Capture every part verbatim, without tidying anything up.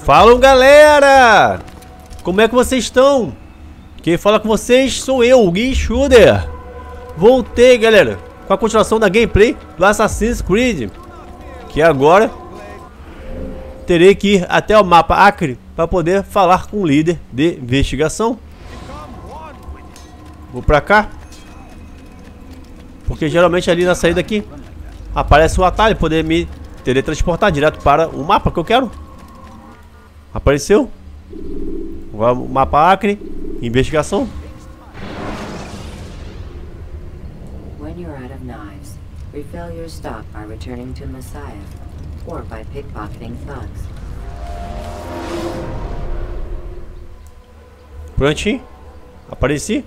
Fala, galera! Como é que vocês estão? Quem fala com vocês sou eu, o Gui Shooter. Voltei, galera, com a continuação da gameplay do Assassin's Creed, que agora terei que ir até o mapa Acre para poder falar com o líder de investigação. Vou pra cá, porque geralmente ali na saída aqui aparece o atalho, poder me teletransportar direto para o mapa que eu quero. Apareceu. Agora o mapa Acre, investigação. When you're out of knives, refill your stock by returning to Messiah or by pickpocketing thugs. Prontinho. Apareci.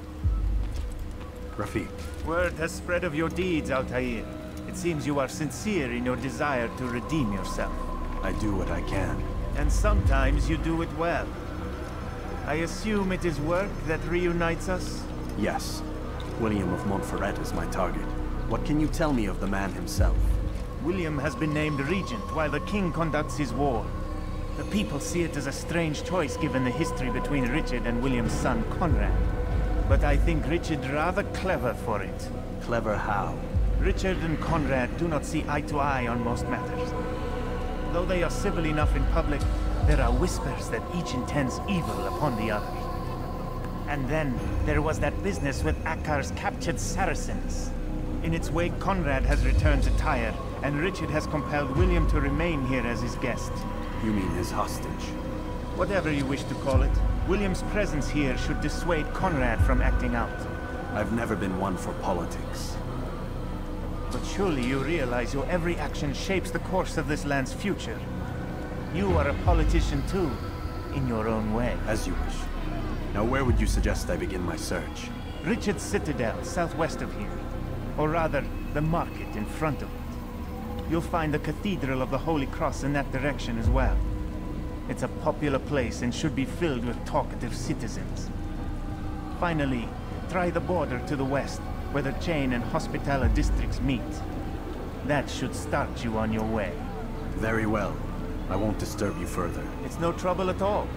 Rafiq. Word has spread of your deeds, Altair. It seems you are sincere in your desire to redeem yourself. I do what I can. And sometimes you do it well. I assume it is work that reunites us? Yes. William of Montferrat is my target. What can you tell me of the man himself? William has been named regent while the king conducts his war. The people see it as a strange choice given the history between Richard and William's son Conrad. But I think Richard rather clever for it. Clever how? Richard and Conrad do not see eye to eye on most matters. Though they are civil enough in public, there are whispers that each intends evil upon the other. And then there was that business with Akkar's captured Saracens. In its wake, Conrad has returned to Tyre, and Richard has compelled William to remain here as his guest. You mean his hostage? Whatever you wish to call it, William's presence here should dissuade Conrad from acting out. I've never been one for politics. But surely you realize your every action shapes the course of this land's future. You are a politician too, in your own way. As you wish. Now where would you suggest I begin my search? Richard's Citadel, southwest of here. Or rather, the market in front of it. You'll find the Cathedral of the Holy Cross in that direction as well. It's a popular place and should be filled with talkative citizens. Finally, try the border to the west, where the Chain and Hospitaller districts meet. That should start you on your way. Very well. I won't disturb you further. It's no trouble at all.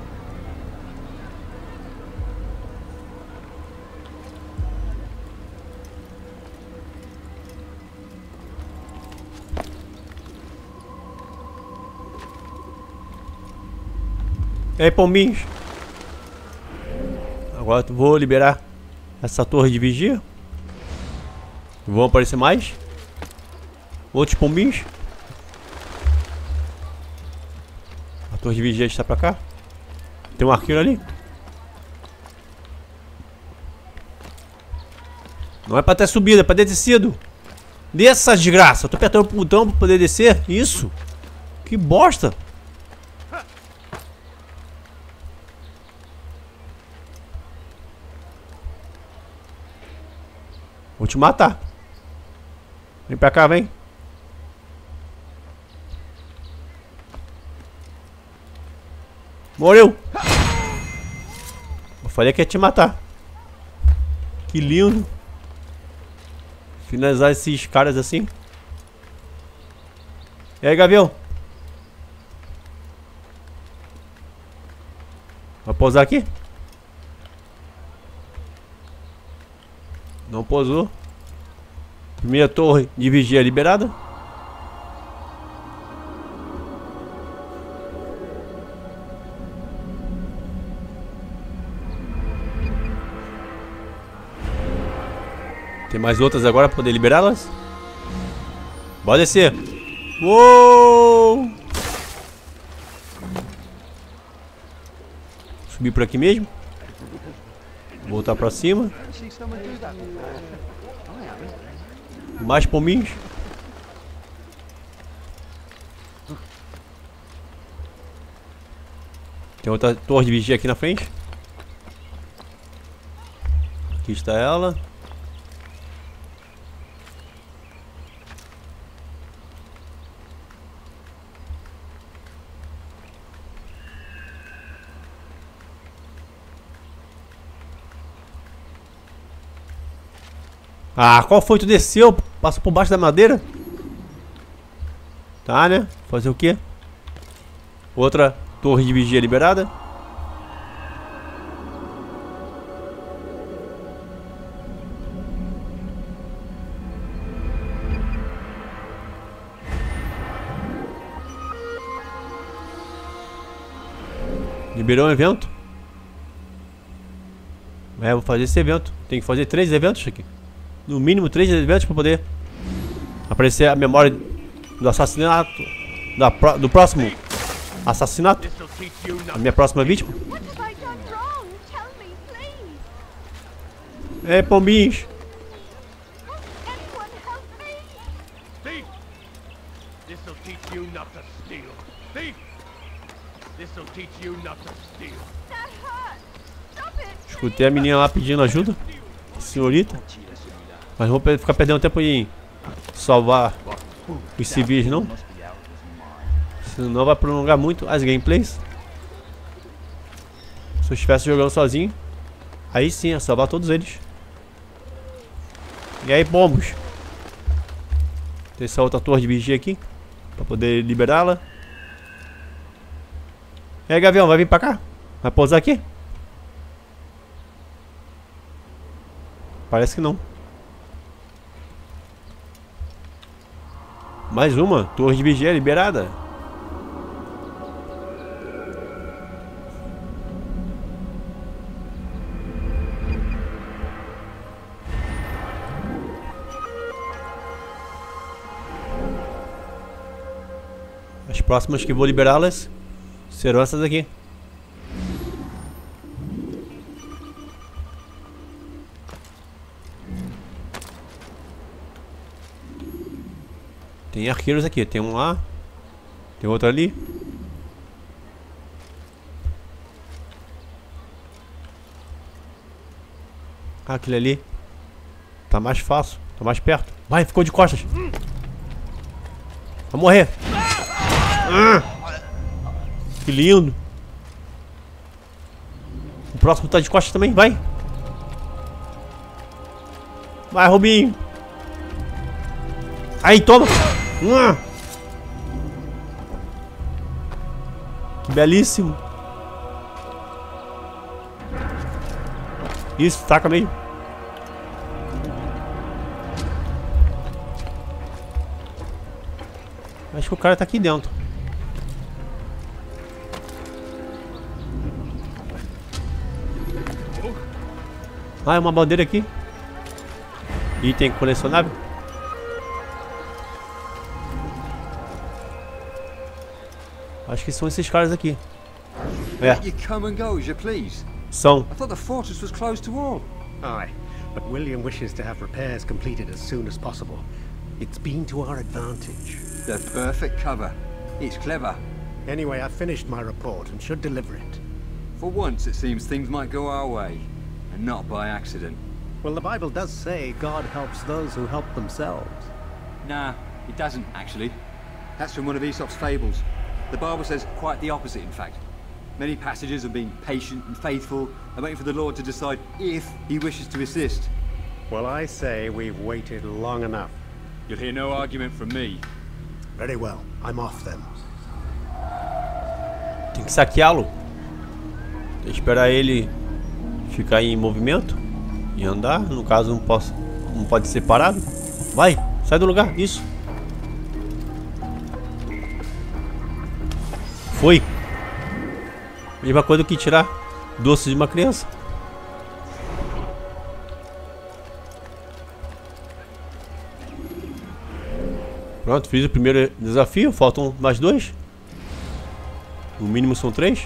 E aí, pombinhos? Agora eu vou liberar essa torre de vigia. Vão aparecer mais outros pombinhos. A torre de vigia está pra cá. Tem um arqueiro ali. Não é pra ter subido, é pra ter descido. Desça, desgraça. Eu tô apertando o botão pra poder descer. Isso. Que bosta. Vou te matar. Vem pra cá, vem. Morreu. Eu falei que ia te matar. Que lindo. Finalizar esses caras assim. E aí, Gavião? Vai pousar aqui? Não pousou. Primeira torre de vigia liberada. Tem mais outras agora para poder liberá-las. Bora descer. Uou! Subir por aqui mesmo. Voltar para cima. Mais pombinhos. Tem outra torre de vigia aqui na frente. Aqui está ela. Ah, qual foi? Tu desceu? Passou por baixo da madeira? Tá, né? Fazer o quê? Outra Torre de vigia liberada. Liberou um evento. É, vou fazer esse evento. Tem que fazer três eventos aqui. No mínimo três eventos para poder aparecer a memória do assassinato. Da pro, do próximo assassinato. A minha próxima vítima. É, pombinhos. Escutei a menina lá pedindo ajuda. Senhorita. Mas não vou ficar perdendo tempo em salvar os civis, não. Senão vai prolongar muito as gameplays. Se eu estivesse jogando sozinho, aí sim, ia salvar todos eles. E aí, bombos. Tem essa outra torre de vigia aqui pra poder liberá-la. E aí, Gavião, vai vir pra cá? Vai pousar aqui? Parece que não. Mais uma torre de vigia liberada. As próximas que vou liberá-las serão essas aqui. Tem arqueiros aqui, tem um lá, tem outro ali. Ah, aquele ali tá mais fácil, tá mais perto. Vai, ficou de costas. Vai morrer. Ah, que lindo. O próximo tá de costas também, vai. Vai, Robinho. Aí, toma. Ah, que belíssimo. Isso, taca meio. Acho que o cara tá aqui dentro. Ah, é uma bandeira aqui. Item colecionável. Acho que são esses caras aqui. É. São. I thought the fortress was closed to all. Aye, but William wishes to have repairs completed as soon as possible. It's been to our advantage. The perfect cover. It's clever. Anyway, I've finished my report and should deliver it. For once, it seems things might go our way, and not by accident. Well, the Bible does say God helps those who help themselves. Nah, it doesn't, actually. That's from one of Aesop's fables. The Bible says quite the opposite, in fact. Many passages of being patient and faithful and waiting for the Lord to decide if he wishes to assist. Well, I say we've waited long enough. You'll hear no argument from me. Very well. I'm off then. Tem que saqueá-lo. Tem que esperar ele ficar em movimento e andar. No caso, não, posso, não pode ser parado. Vai, sai do lugar. Isso. Foi. Mesma coisa que tirar doce de uma criança. Pronto, fiz o primeiro desafio. Faltam mais dois. No mínimo são três.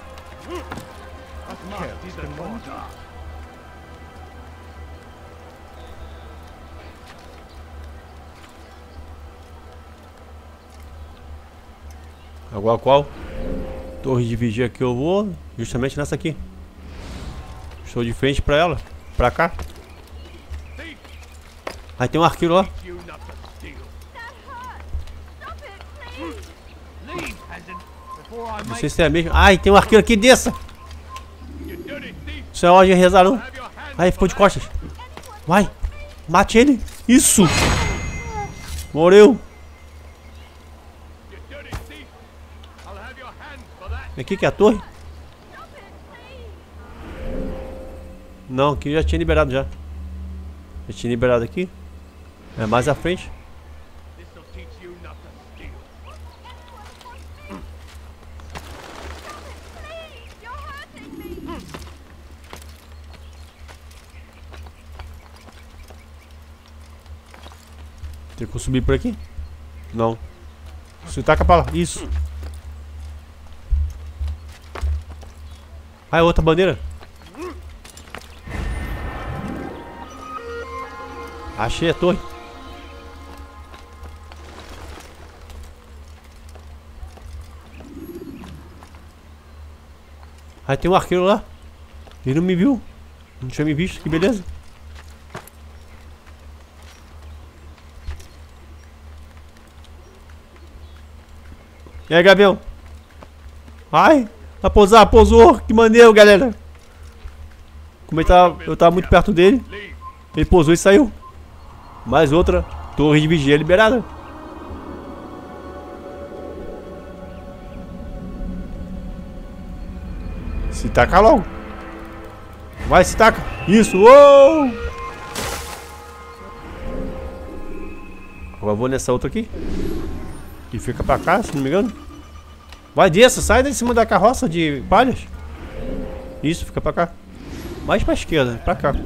Agora qual torre de vigia que eu vou? Justamente nessa aqui. Estou de frente pra ela. Pra cá. Aí tem um arqueiro lá. Não sei se é mesmo. Ai, tem um arqueiro aqui, desça. Isso é hora de rezar, não. Ai, ficou de costas. Vai, mate ele. Isso. Aqui que é a torre? Não, aqui já tinha liberado já. Já tinha liberado aqui. É mais à frente. Tem que subir por aqui? Não. Você taca pra lá. Isso. Ah, é outra bandeira. Achei a torre. Aí tem um arqueiro lá. Ele não me viu. Não tinha me visto, que beleza. E aí, Gavião? Ai, vai pousar, pousou. Que maneiro, galera. Como ele tava, eu tava muito perto dele, ele pousou e saiu. Mais outra torre de vigia liberada. Se taca logo. Vai, se taca. Isso, uou! Agora eu vou nessa outra aqui. Que fica pra cá, se não me engano. Vai, desça, sai de cima da carroça de palhas. Isso, fica pra cá. Mais pra esquerda, pra cá.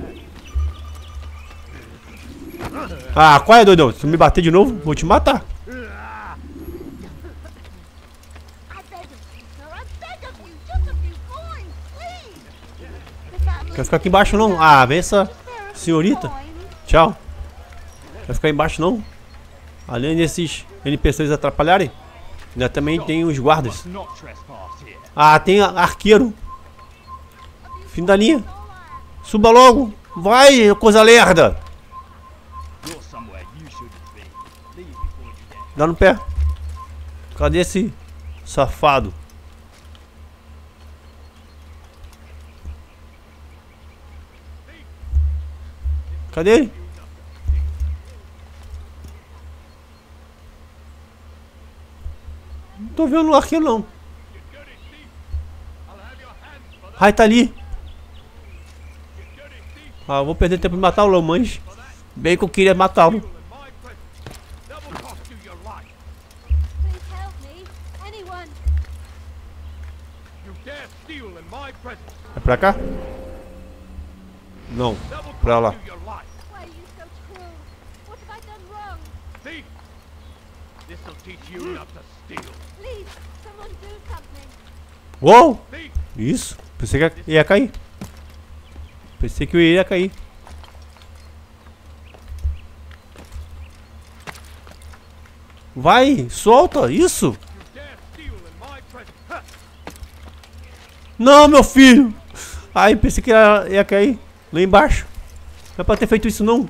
Ah, qual é, doidão? Se tu me bater de novo, vou te matar. Quer ficar aqui embaixo não? Ah, vem essa senhorita. Tchau. Quer ficar embaixo não? Além desses N P Cs atrapalharem, ainda também tem os guardas. Ah, tem arqueiro. Fim da linha. Suba logo. Vai, coisa lerda. Dá no pé. Cadê esse safado? Cadê ele? Não tô vendo o arqueiro não. Ai, tá ali. Ah, vou perder tempo de matar o Lomange. Bem que eu queria matá-lo. É pra cá? Não, pra lá. Uou! Isso, pensei que ia cair. Pensei que eu ia cair. Vai, solta, isso! Não, meu filho! Ai, pensei que ia, ia cair lá embaixo. Não é pra ter feito isso não.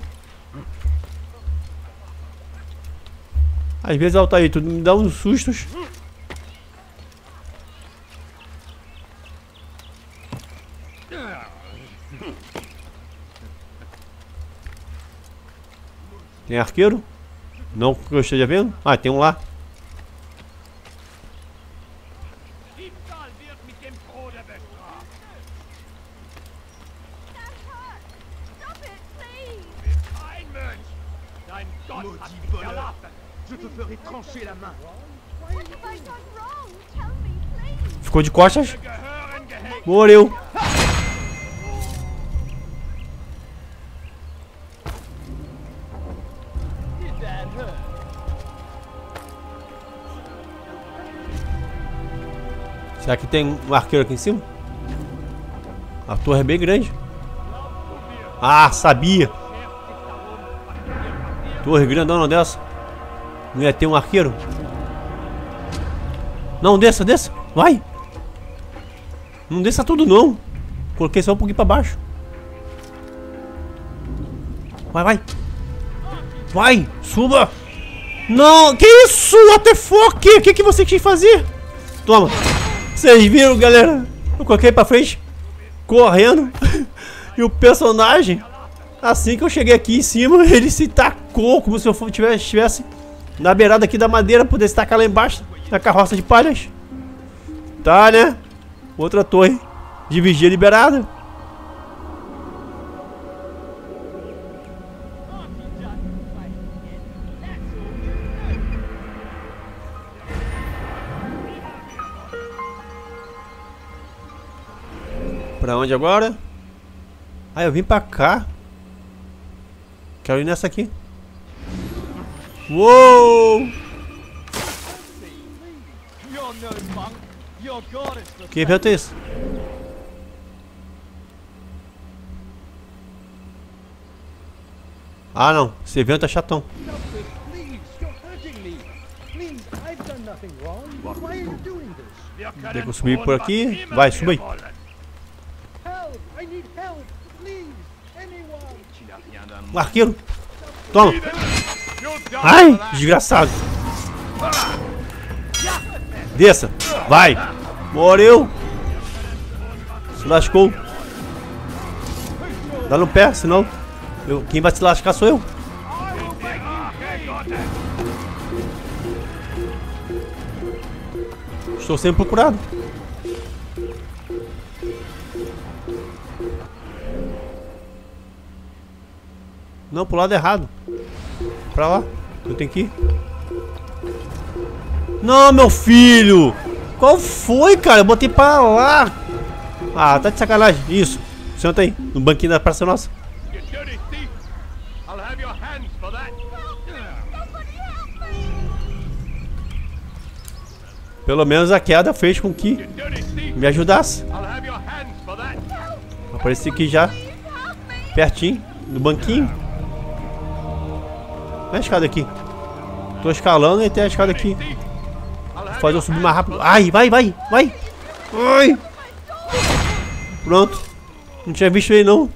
Às vezes, Altair, tu me dá uns sustos. Tem arqueiro? Não que eu esteja vendo? Ah, tem um lá. Ficou de costas? Morreu. Será que tem um arqueiro aqui em cima? A torre é bem grande. Ah, sabia. Torre grandona dessa. Não ia ter um arqueiro? Não, desça, desça. Vai. Não desça tudo não. Coloquei só um pouquinho pra baixo. Vai, vai. Vai, suba. Não, que isso? What the fuck? O que, que você quis fazer? Toma. Vocês viram, galera? Eu coloquei pra frente, correndo. E o personagem, assim que eu cheguei aqui em cima, ele se tacou como se eu estivesse na beirada aqui da madeira, pudesse tacar lá embaixo, na carroça de palhas. Tá, né? Outra torre de vigia liberada. Pra onde agora? Ah, eu vim pra cá. Quero ir nessa aqui. Uou! Que evento é esse? Ah, não. Esse evento é chatão. Tem que subir por aqui. Vai, suba aí. Um arqueiro. Toma. Ai, desgraçado. Desça. Vai. Morreu. Se lascou. Dá no pé, senão eu, quem vai se lascar sou eu. Estou sendo procurado. Não, pro lado errado. Pra lá. Eu tenho que ir. Não, meu filho. Qual foi, cara? Eu botei pra lá. Ah, tá de sacanagem. Isso. Senta aí. No banquinho da Praça Nossa. Pelo menos a queda fez com que me ajudasse. Apareci aqui já. Pertinho. No banquinho. Olha a escada aqui. Tô escalando e tem a escada aqui. Vou fazer eu subir mais rápido. Ai, vai, vai, vai. Ai. Pronto. Não tinha visto ele não.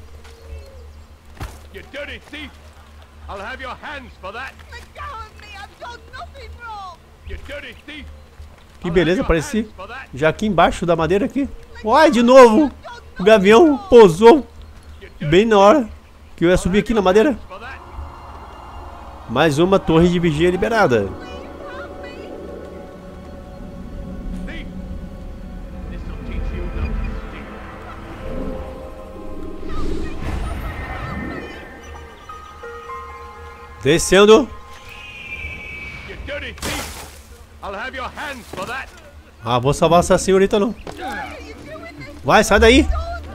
Que beleza, apareci. Já aqui embaixo da madeira aqui. Ai, de novo. O gavião pousou. Bem na hora que eu ia subir aqui na madeira. Mais uma torre de vigia liberada. Descendo. Ah, vou salvar essa senhorita não. Vai, sai daí.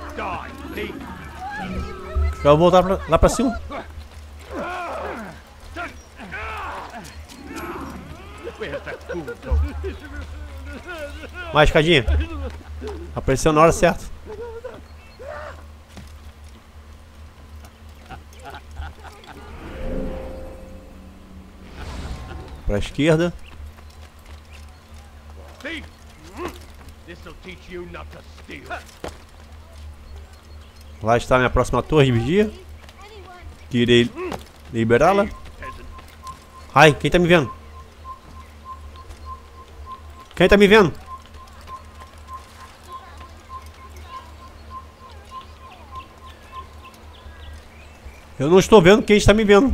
Eu vou voltar pra, lá pra cima. Mais escadinha. Apareceu na hora certa. Pra esquerda. Lá está a minha próxima torre de vigia. Que irei liberá-la. Ai, quem tá me vendo? Quem tá me vendo? Eu não estou vendo quem está me vendo.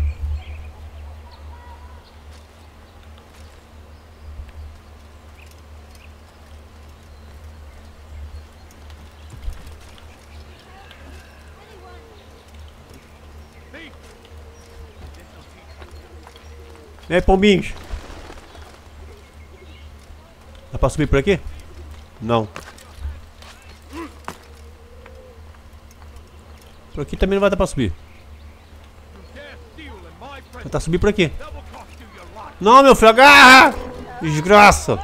E aí, pombinhos? Dá pra subir por aqui? Não. Por aqui também não vai dar pra subir. Vou tentar subir por aqui. Não, meu filho, agarra! Desgraça!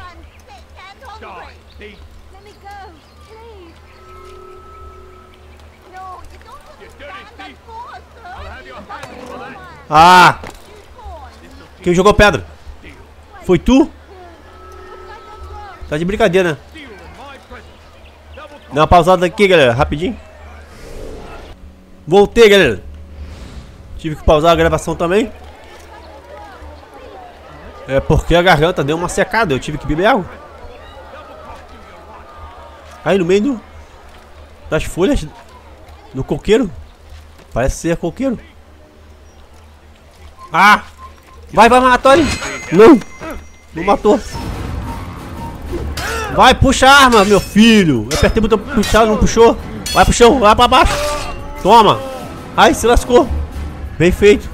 Ah! Quem jogou pedra? Foi tu? Tá de brincadeira, né? Dá uma pausada aqui, galera, rapidinho. Voltei, galera. Tive que pausar a gravação também. É porque a garganta deu uma secada, eu tive que beber água. Aí no meio do, das folhas, no coqueiro. Parece ser coqueiro. Ah! Vai, vai, matou ele! Não! Não matou! Vai, puxa a arma, meu filho. Eu apertei o botão pra puxar, não puxou. Vai pro chão, vai pra baixo. Toma. Ai, se lascou. Bem feito.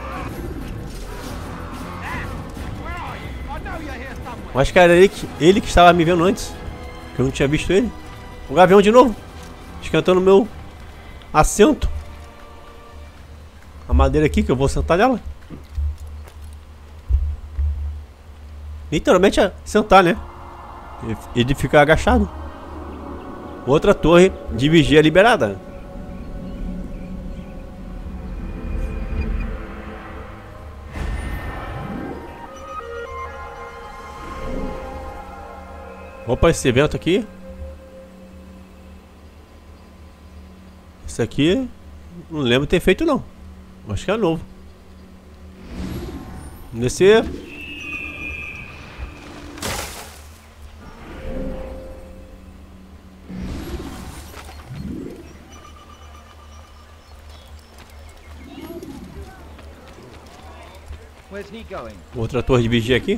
Eu acho que era ele que, ele que estava me vendo antes. Que eu não tinha visto ele. O gavião de novo. Esquentando meu assento. A madeira aqui que eu vou sentar nela. Literalmente é sentar, né? Ele fica agachado. Outra torre de vigia liberada. Opa, esse evento aqui. Esse aqui não lembro de ter feito não. Acho que é novo. Descer. Outra torre de vigia aqui.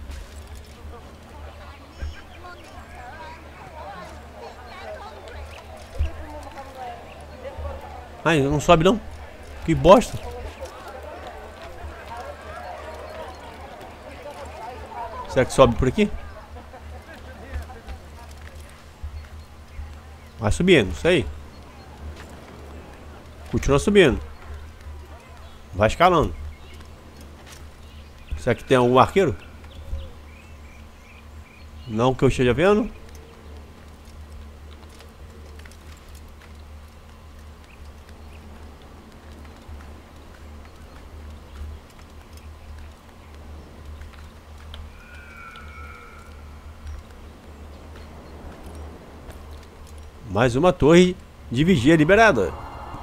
Ai, não sobe não. Que bosta. Será que sobe por aqui? Vai subindo, isso aí. Continua subindo. Vai escalando. Será que tem algum arqueiro? Não que eu esteja vendo. Mais uma torre de vigia liberada.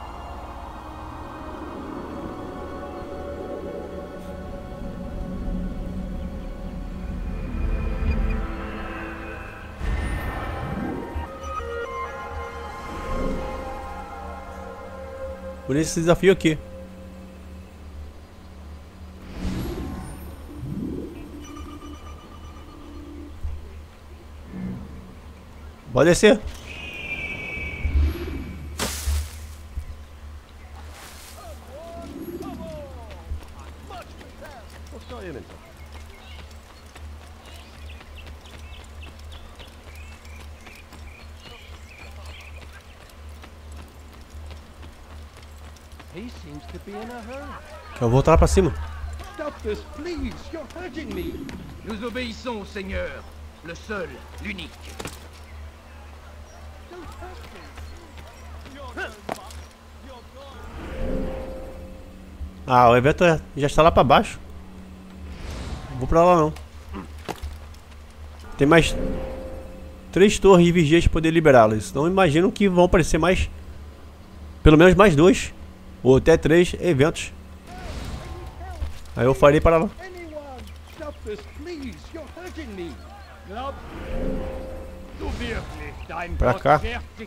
Por esse desafio aqui. Pode descer. Eu vou voltar lá pra cima. Stop this, please. You're hurting me. Nous obéissons, Seigneur. Le seul, l'unique. Ah, o evento já está lá pra baixo. Não vou pra lá não. Tem mais três torres de vigias para poder liberá-las. Então imagino que vão aparecer mais, pelo menos mais dois ou até três eventos. Aí eu farei para lá. Pra cá.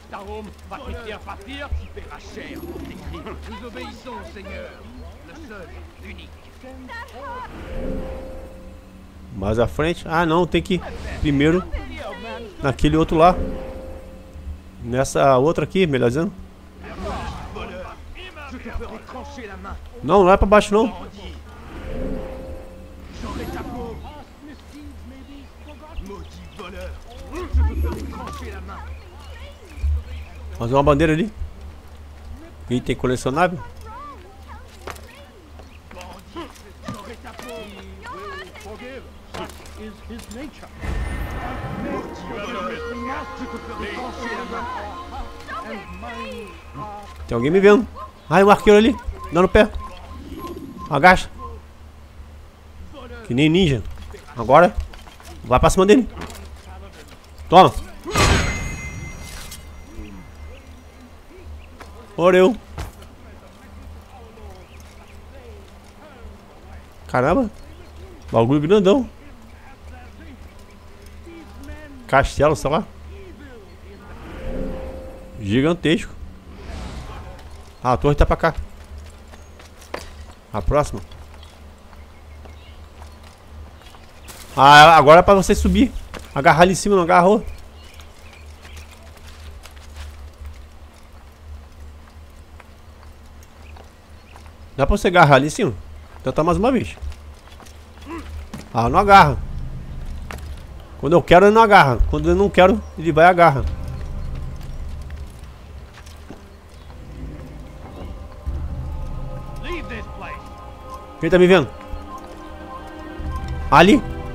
Mais à frente. Ah não, tem que ir primeiro naquele outro lá. Nessa outra aqui, melhor dizendo. Não, não é pra baixo não. Fazer uma bandeira ali. Item colecionável. Tem alguém me vendo. Ai, o arqueiro ali, dando pé. Agacha. Que nem ninja. Agora, vai pra cima dele. Toma. Oreu. Caramba. Bagulho grandão. Castelo, sei lá. Gigantesco. Ah, a torre tá pra cá. A próxima. Ah, agora é pra você subir. Agarrar ali em cima, não agarrou. Dá pra você agarrar ali em cima? Tentar mais uma vez. Ah, não agarra. Quando eu quero, ele não agarra. Quando eu não quero, ele vai e agarra. Quem tá me vendo? Ali.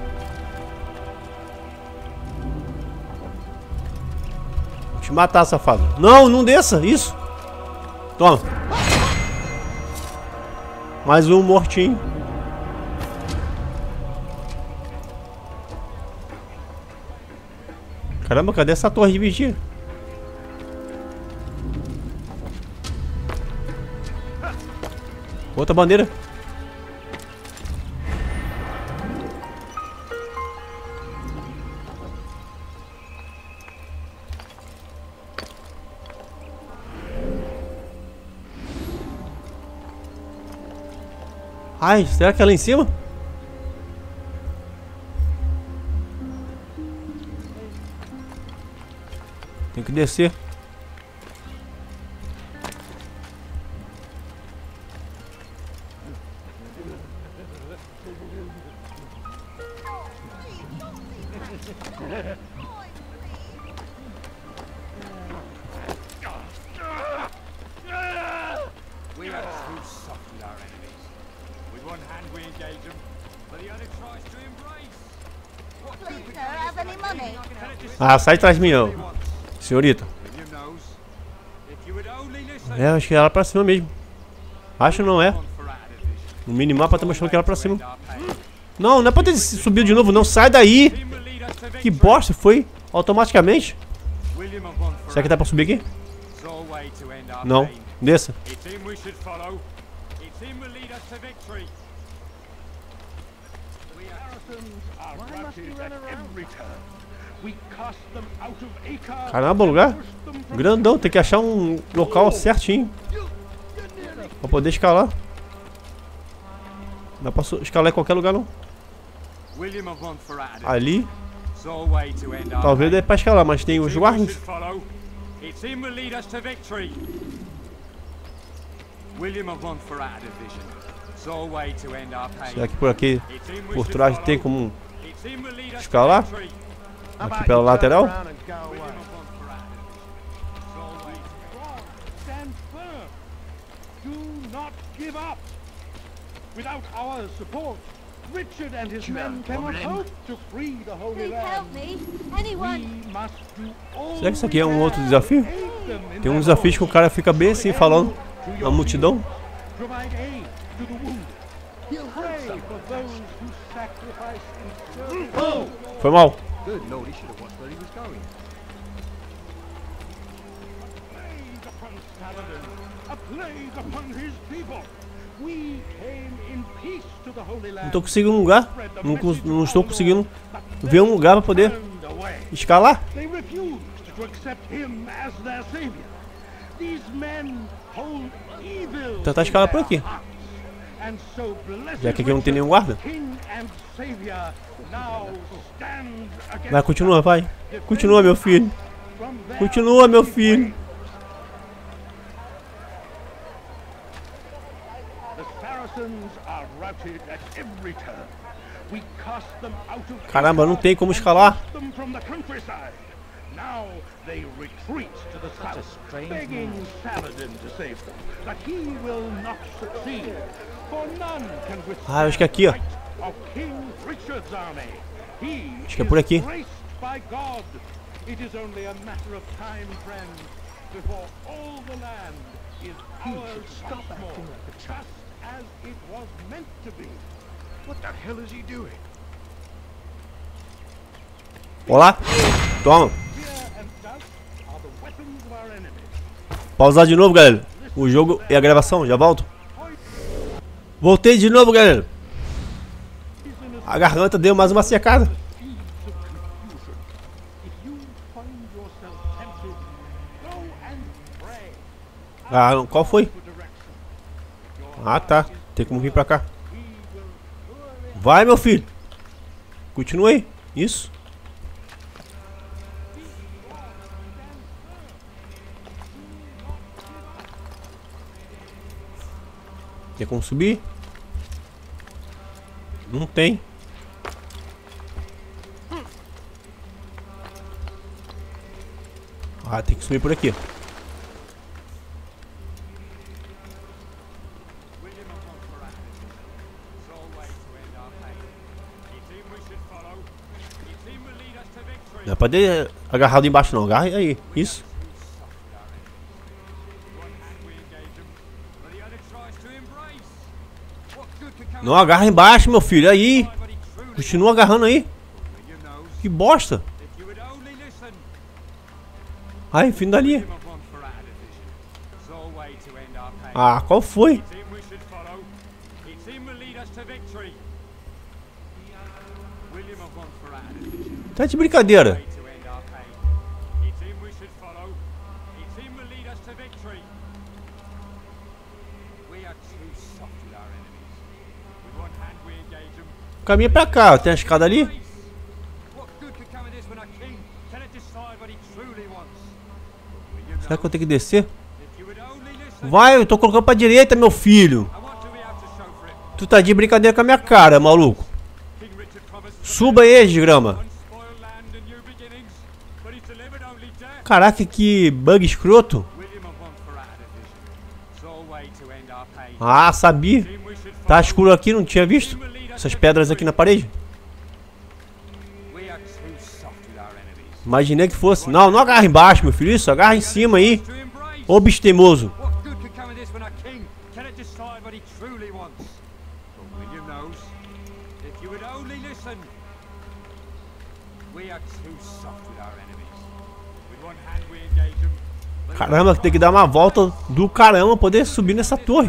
Vou te matar, safado. Não, não desça. Isso. Toma. Mais um mortinho. Caramba, cadê essa torre de vigia? Outra bandeira. Ai, será que é lá em cima? Tem que descer. We are too soft with our enemies. With one hand we engage them, but the other tries to embrace. What good Please, sir, have any money? Ah, sai de trás de mim, ó. Senhorita. with your nose? If you would only listen. É, acho que é lá pra cima mesmo. Acho que não é. O minimapa tá mostrando que é lá pra cima. Não, não é pra ter subido de novo, não. Sai daí. Que bosta, foi automaticamente. Será que dá pra subir aqui? Não, desça. It's him we should follow. It's him will lead us to victory. Caramba, o lugar grandão, tem que achar um local certinho pra poder escalar. Não dá pra escalar em qualquer lugar não. Ali talvez dê pra escalar, mas tem os guardas. It's him will lead us to victory. William of Montferrat division. Sole way to end our pain. Será que por aqui, por trás, tem como escalar? Aqui pela lateral? Stand firm. Do not give up. Without our support, Richard and his men cannot hope to free the Holy Please help Land. me. Anyone? We must do all Será que isso aqui é um outro we desafio? can to aid them in Tem um their desafio que o cause. cara fica bem assim falando na multidão. Provide aid to the wounded. Pray for those who sacrifice in service. Foi mal. Good lord, he should have watched where he was going. Plague upon Saladin, a plague upon his people. We came in peace to the Holy Não Land. tô conseguindo um lugar. Não, cons- não estou conseguindo ver um lugar pra poder Turned away. escalar. They refused to accept him as their savior. These men hold evil Tentar in escalar por their aqui. hearts. And so blessed Já que aqui não tem Richard, nenhum guarda. King and savior, now stands against Vai, continua, vai. us, Continua, meu filho. from their Continua, meu wicked filho. ways. The Saracens are routed at every turn. We cast them out of Caramba, não tem como and escalar. pushed them from the countryside. Now they retreat to the south, begging Saladin to save them. But he will not succeed, for none can Ah, eu acho que é withstand aqui, ó. the might of King Richard's army. He Acho que é por aqui. is graced by God. It is only a matter of time, friends, before all the land is ours once more, just as it was meant to be. What the hell is he doing? Olá. Toma. Fear and doubt are the weapons of our enemies. Pausar de novo, galera. O jogo e a gravação, já volto. Voltei de novo, galera. A garganta deu mais uma secada. Seeds of confusion. If you find yourself tempted, go and pray Ah, não, qual foi? for direction. Ah, tá. Tem como vir pra cá. He will surely Vai, meu filho. Continue aí. Isso. Tem como subir? Não tem. Ah, tem que subir por aqui. Não é pra ter agarrado embaixo não, agarra aí, isso. Não agarra embaixo, meu filho, aí. Continua agarrando aí. Que bosta. Ai, fim dali. Ah, qual foi? Tá de brincadeira. Caminha pra cá, tem a escada ali. Será que eu tenho que descer? Vai, eu tô colocando pra direita, meu filho. Tu tá de brincadeira com a minha cara, maluco. Suba aí, desgrama. Caraca, que bug escroto. Ah, sabia. Tá escuro aqui, não tinha visto. Essas pedras aqui na parede. Imaginei que fosse. Não, não agarra embaixo, meu filho. Isso, agarra em cima aí. Ô bicho teimoso. Caramba, tem que dar uma volta do caramba pra poder subir nessa torre.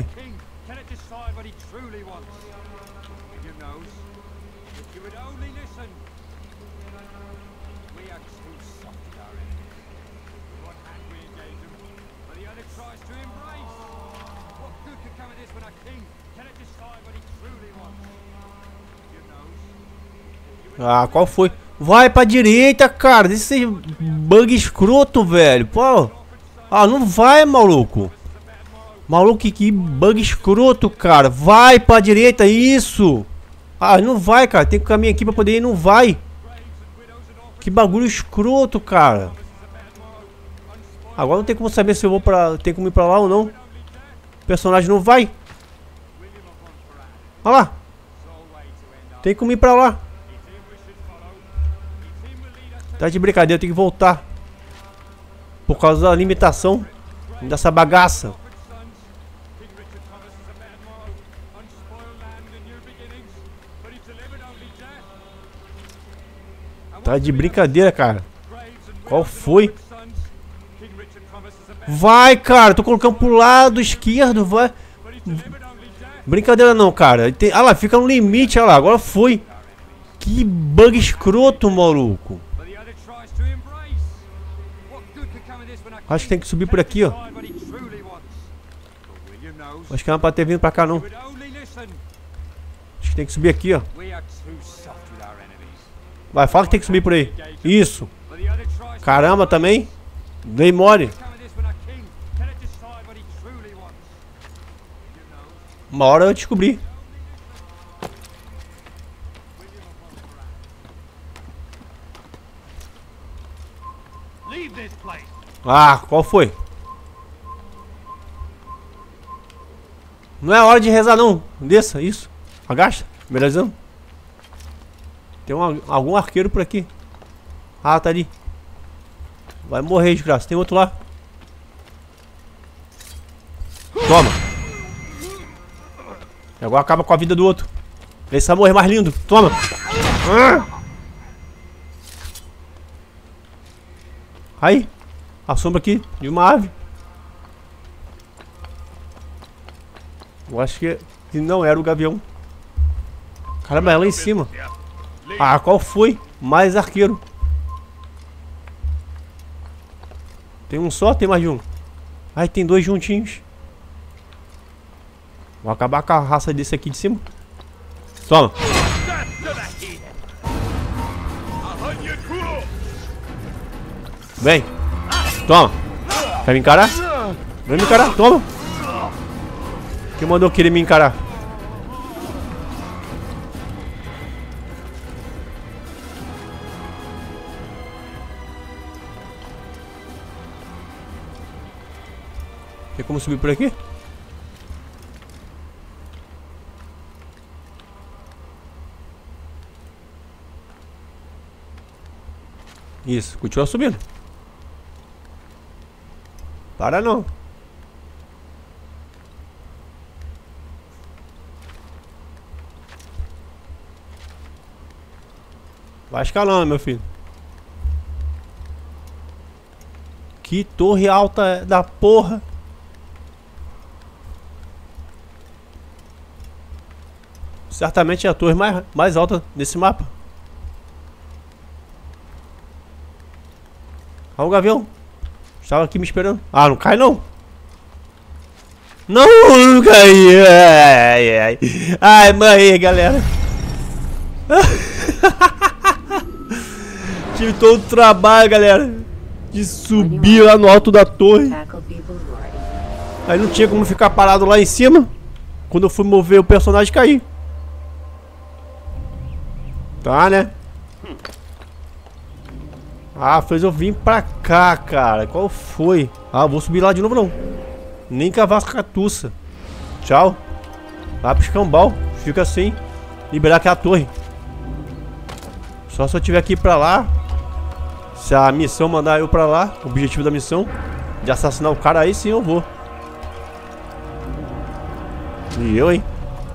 Ah, qual foi? Vai pra direita, cara. Esse bug escroto, velho. Pô. Ah, não vai, maluco. Maluco, que bug escroto, cara. Vai pra direita, isso. Ah, não vai, cara. Tem que caminhar aqui pra poder ir, não vai. Que bagulho escroto, cara. Agora não tem como saber se eu vou pra... Tem como ir pra lá ou não. O personagem não vai. Olha lá. Tem como ir pra lá. Tá de brincadeira, tem que voltar. Por causa da limitação dessa bagaça. Tá de brincadeira, cara. Qual foi? Vai, cara. Tô colocando pro lado esquerdo. Vai. Brincadeira não, cara. Tem... Ah lá, fica no limite. Olha lá, agora foi. Que bug escroto, maluco. Acho que tem que subir por aqui, ó. Acho que não é pra ter vindo pra cá, não. Acho que tem que subir aqui, ó. Vai, fala que tem que subir por aí. Isso. Caramba, também. Dei mole. Uma hora eu descobri. Ah, qual foi? Não é hora de rezar não. Desça, isso. Agacha, beleza? Tem um, algum arqueiro por aqui. Ah, tá ali. Vai morrer, desgraça. Tem outro lá. Toma. E agora acaba com a vida do outro. Esse vai morrer mais lindo. Toma. Ah. Aí. A sombra aqui de uma ave. Eu acho que, que não era o gavião. Caramba, é lá em cima. Ah, qual foi? Mais arqueiro. Tem um só? Tem mais de um? Ai, tem dois juntinhos. Vou acabar com a raça desse aqui de cima. Toma. Vem. Toma. Quer me encarar? Vem me encarar, toma. Quem mandou querer me encarar? Tem como subir por aqui? Isso, continua subindo. Para não. Vai escalando, meu filho. Que torre alta da porra. Certamente é a torre mais, mais alta desse mapa. Olha o gavião. Estava aqui me esperando. Ah, não cai não. Não, não cai. Ai, ai. Ai, morri, galera. Tive todo o trabalho, galera, de subir lá no alto da torre. Aí não tinha como ficar parado lá em cima. Quando eu fui mover o personagem, caí. Tá, né? Ah, fez eu vir pra cá, cara. Qual foi? Ah, vou subir lá de novo não. Nem cavar a catuça. Tchau. Vai pro escambau. Fica assim. Liberar aquela torre. Só se eu tiver que ir pra lá. Se a missão mandar eu pra lá. O objetivo da missão de assassinar o cara, aí sim eu vou. E eu, hein?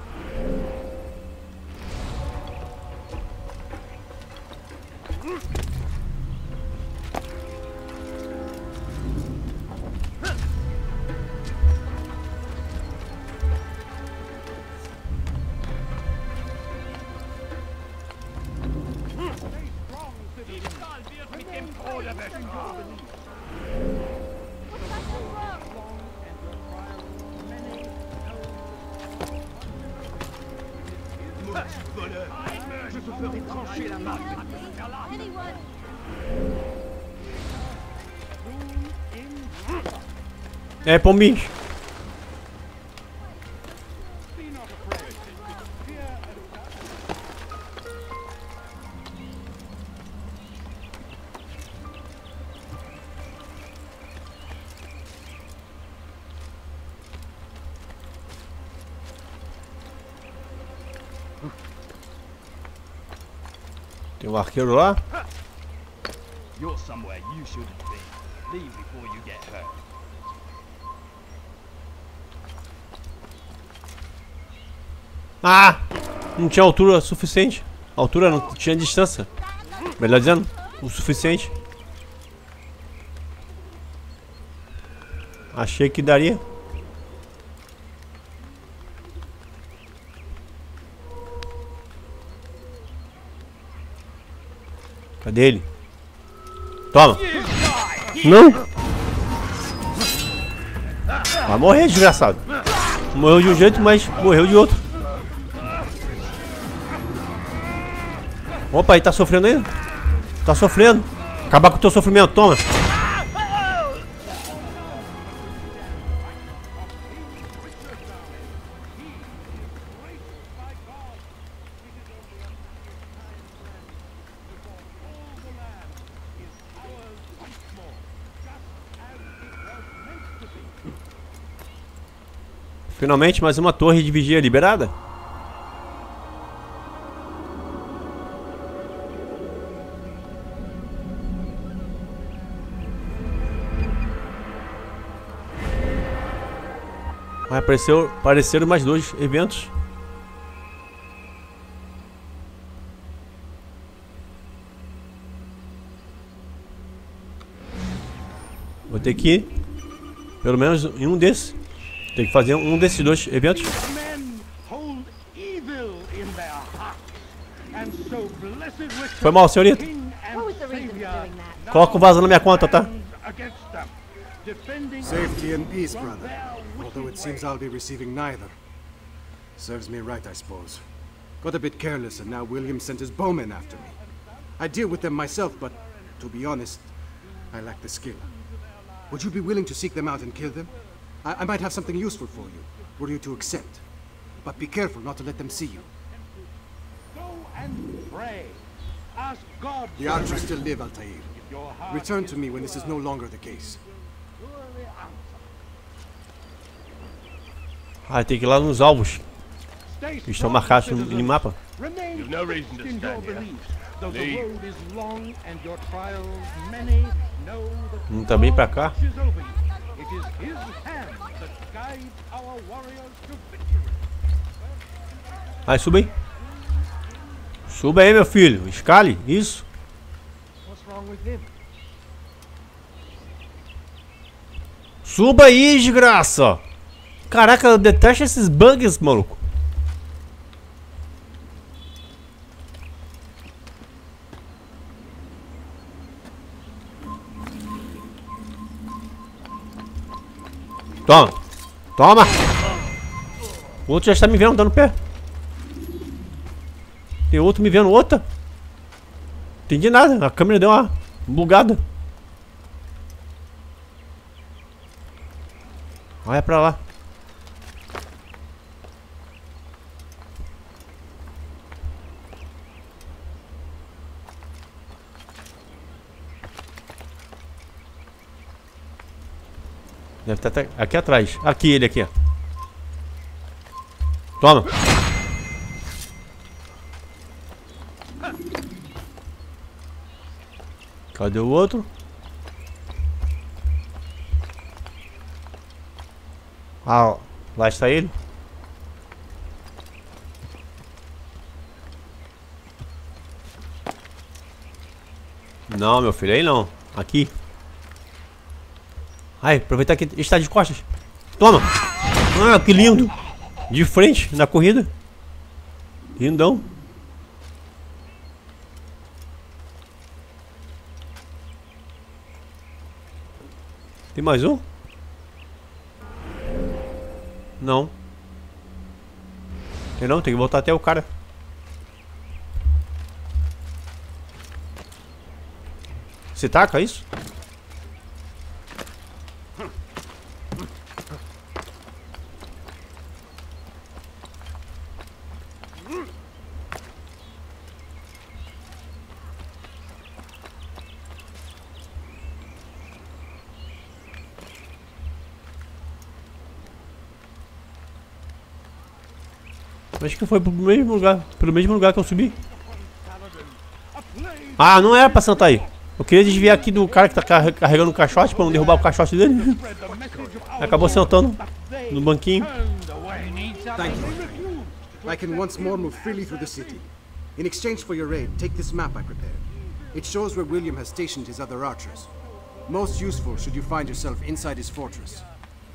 É, pombinho. Tem um arqueiro lá. You're somewhere you shouldn't be. Leave before you get hurt. Ah! Não tinha altura suficiente. Altura não tinha distância. Melhor dizendo, o suficiente. Achei que daria. Cadê ele? Toma! Não! Vai morrer, desgraçado. Morreu de um jeito, mas morreu de outro. Opa, ele tá sofrendo ainda? Tá sofrendo. Acabar com o teu sofrimento, toma. Finalmente, mais uma torre de vigia liberada. Vai aparecer, apareceram mais dois eventos. Vou ter que ir, pelo menos em um desses. Tem que fazer um desses dois eventos. Foi mal, senhorita. Coloca o vaso na minha conta, tá? Safety and peace, brother. Although it seems I'll be receiving neither. Serves me right, I suppose. Got a bit careless and now William sent his bowmen after me. I deal with them myself, but to be honest, I lack the skill. Would you be willing to seek them out and kill them? I, I might have something useful for you. were you to accept. But be careful not to let them see you. Go and pray. Ask God. The archers still live, Altair. If your heart Return is to me when this is no pure, longer the case. surely answer. Ah, tem que ir lá nos alvos. Stay Eles estão strong, marcados no citizens. minimapa. Remain You've no reason to in your stand here. beliefs. Though the Leave. road is long and your trials many, know that Hum, tá bem pra cá. God watches over you. It is His hand that guides our warriors to victory. Aí, suba aí. Suba aí, meu filho. Escale. Isso. What's wrong with him? Suba aí, desgraça. Caraca, eu detesto esses bugs, maluco. Toma. Toma. O outro já está me vendo, dando pé. Tem outro me vendo, outra. Entendi nada, a câmera deu uma bugada. Olha pra lá. Deve estar até aqui atrás. Aqui, ele aqui, ó. Toma. Cadê o outro? Ah, ó. Lá está ele. Não, meu filho, aí não. Aqui. Ai, aproveitar que está de costas. Toma! Ah, que lindo! De frente, na corrida. Lindão. Tem mais um? Não. Tem não, tem que voltar até o cara. Você taca isso? Acho que foi pro mesmo lugar, pelo mesmo lugar que eu subi. Ah, não era pra sentar aí. Eu queria desviar aqui do cara que tá carregando o caixote pra não derrubar o caixote dele. Acabou sentando no banquinho. Thank you. I can once more move freely through the city. In exchange for your aid, take this map I prepared. It shows where William has stationed his other archers. Most useful should you find yourself inside his fortress.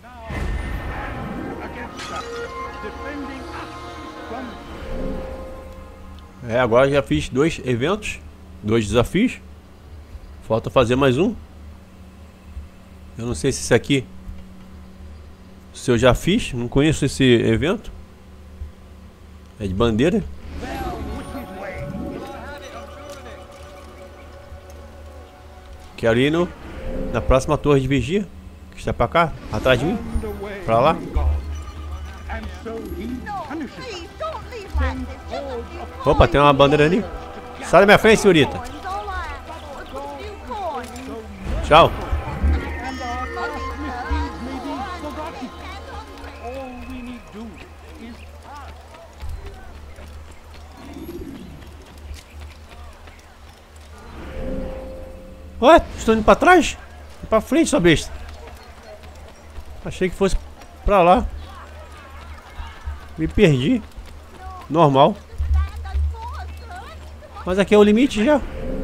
É, agora já fiz dois eventos, dois desafios. Falta fazer mais um. Eu não sei se esse aqui, se eu já fiz, não conheço esse evento. É de bandeira. Quero ir no, na próxima torre de vigia, que está pra cá, atrás de mim, pra lá. Opa, tem uma bandeira ali. Sai da minha frente, senhorita. Tchau. Ué, estou indo pra trás? Pra frente, sua besta. Achei que fosse pra lá. Me perdi. Normal. Mas aqui é o limite já.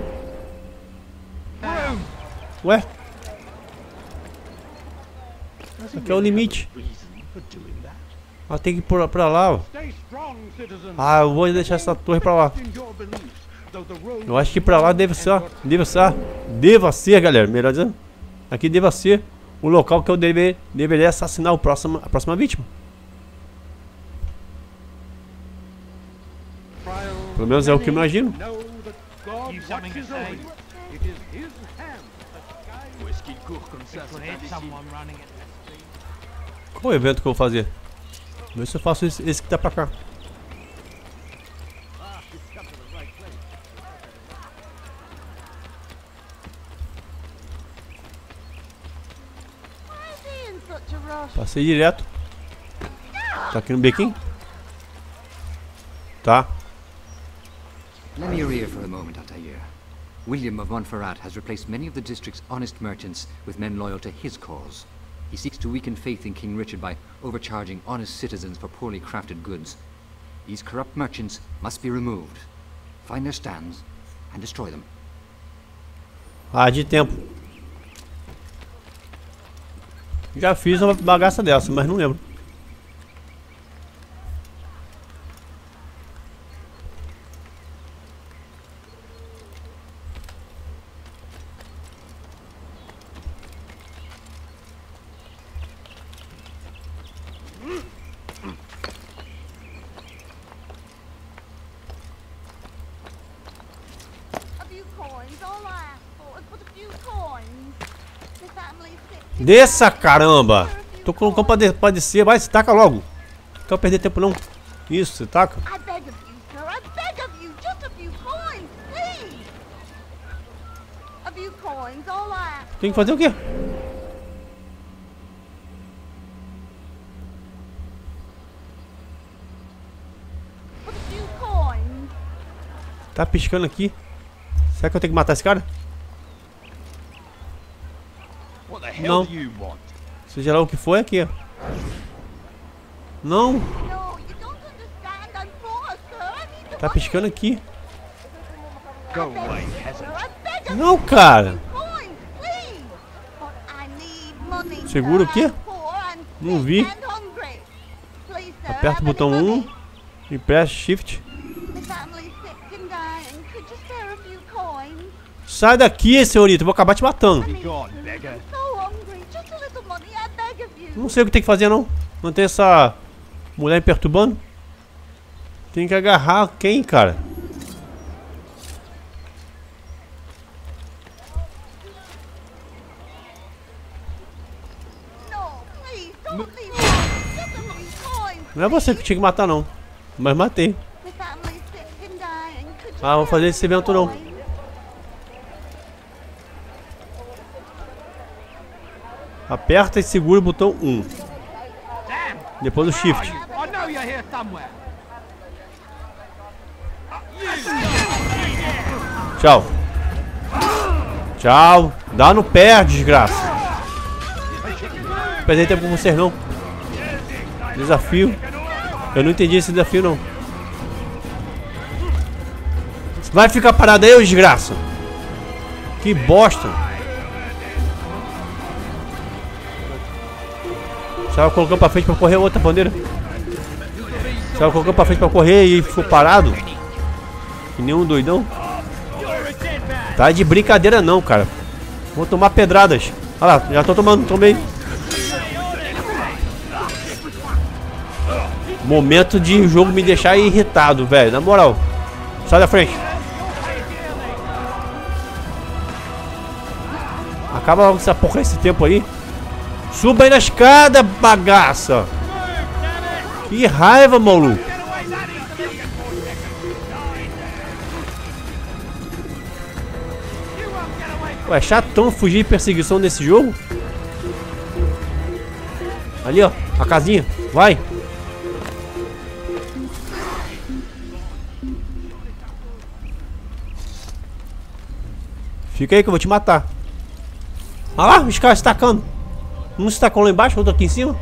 Ué? Aqui é o limite. Ah, tem que ir pra, pra lá, ó. Ah, eu vou deixar essa torre pra lá. Eu acho que pra lá deve ser, deve ser, deva ser, galera, melhor dizendo. Aqui deva ser o local que eu deve, deveria assassinar o próximo, a próxima vítima. Pelo menos é o que eu imagino. Qual o evento que eu vou fazer? Vê se eu faço esse, esse que tá pra cá. Passei direto. Tá aqui no bequinho? Tá. Lend me your ear for a moment, Altair. William of Montferrat has replaced many of the district's honest merchants with men loyal to his cause. He seeks to weaken faith in King Richard by overcharging honest citizens for poorly crafted goods. These corrupt merchants must be removed. Find their stands and destroy them. Ah, de tempo. Já fiz uma bagaça dessa, mas não lembro. Desça, caramba! Tô colocando pra, de pra descer, vai, se taca logo. Não quero perder tempo não. Isso, se taca. Tem que fazer o quê? Tá piscando aqui. Será que eu tenho que matar esse cara? Não. Seja lá o que for, é aqui. Não. Tá piscando aqui. Não, cara. Segura o quê? Não vi. Aperta o botão um e pressa Shift. Sai daqui, senhorita. Eu vou acabar te matando. Não sei o que tem que fazer, não. Não tem essa mulher me perturbando. Tem que agarrar quem, cara? Não é você que tinha que matar, não. Mas matei. Ah, vou fazer esse evento, não. Aperta e segura o botão um. Depois o Shift. Tchau. Tchau. Dá no pé, desgraça. Não perdi tempo com vocês, não. Desafio. Eu não entendi esse desafio, não. Vai ficar parado aí, ô desgraça. Que bosta. Estava colocando pra frente pra correr outra bandeira. Estava colocando pra frente pra correr e ficou parado. Que nem um doidão. Tá de brincadeira não, cara. Vou tomar pedradas. Olha lá, já tô tomando, tomei. Momento de o jogo me deixar irritado, velho. Na moral. Sai da frente. Acaba logo essa porra esse tempo aí. Suba aí na escada, bagaça. Que raiva, maluco. Ué, é chatão fugir de perseguição nesse jogo. Ali, ó, a casinha. Vai. Fica aí que eu vou te matar. Olha lá, os caras se tacando. Um se tacou lá embaixo, outro aqui em cima.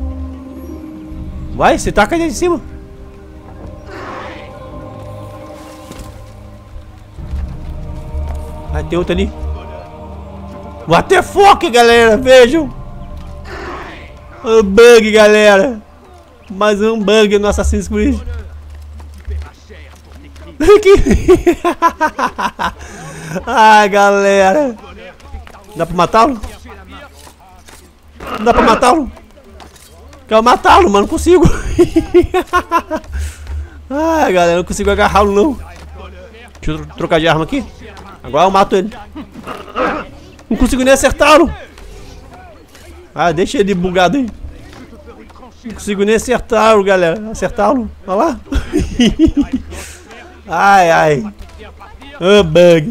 Vai, se taca aí em cima. Vai, tem outro ali. What the fuck, galera, vejam. Um bug, galera. Mais um bug no Assassin's Creed. Ai, galera. Dá pra matá-lo? Não dá pra matá-lo? Quero matá-lo, mas não consigo. Ai, galera, não consigo agarrá-lo, não. Deixa eu trocar de arma aqui. Agora eu mato ele. Não consigo nem acertá-lo. Ah, deixa ele bugado aí. Não consigo nem acertá-lo, galera. Acertá-lo. Olha lá. Ai, ai. Oh, bug.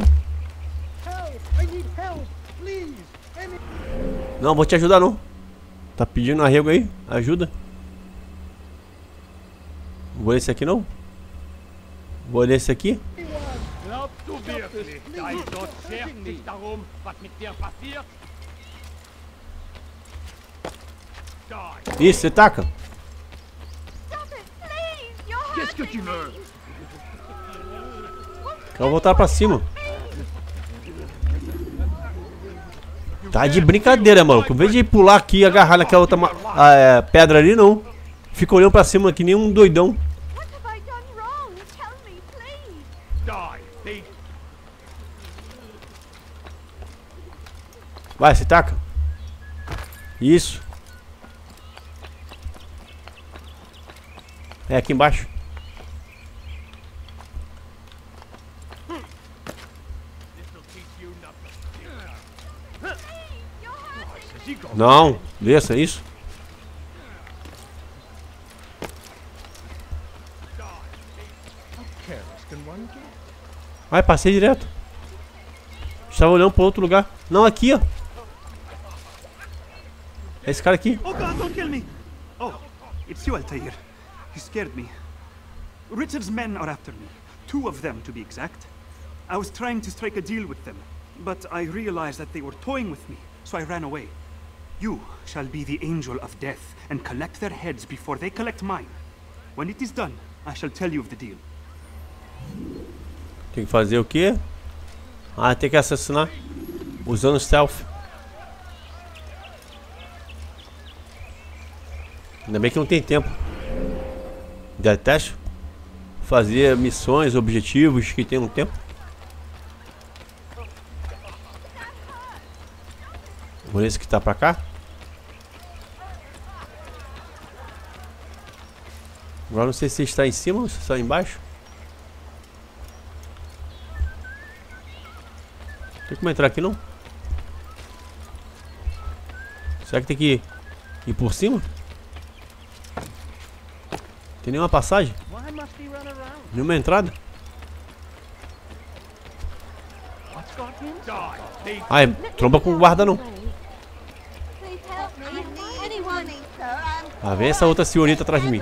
Não, vou te ajudar não. Tá pedindo arrego aí? Ajuda. Vou nesse aqui não. Vou nesse aqui. Isso, você taca. Quero voltar pra cima. Tá de brincadeira, mano. Em vez de pular aqui e agarrar naquela outra ah, é, pedra ali, não. Fica olhando pra cima que nem um doidão. Vai, se taca. Isso. É aqui embaixo. Não, desça, é isso. Vai, passei direto. Estava olhando para outro lugar. Não, aqui, ó. É esse cara aqui. Oh God, don't kill me! Oh, it's you, Altair. You scared me. Richard's men are after me. Two of them, to be exact. I was trying to strike a deal with them, but I realized that they were toying with me, so I ran away. You shall be the angel of death and collect their heads before they collect mine. When it is done, I shall tell you of the deal. Tem que fazer o quê? Ah, tem que assassinar usando stealth. Ainda bem que não tem tempo. Detesto fazer missões, objetivos que tem um tempo. Vou nesse que tá pra cá. Agora não sei se está em cima ou se está embaixo. Tem como entrar aqui não? Será que tem que ir por cima? Tem nenhuma passagem? Nenhuma entrada? Ai, tromba com guarda não. Ah, vem essa outra senhorita atrás de mim.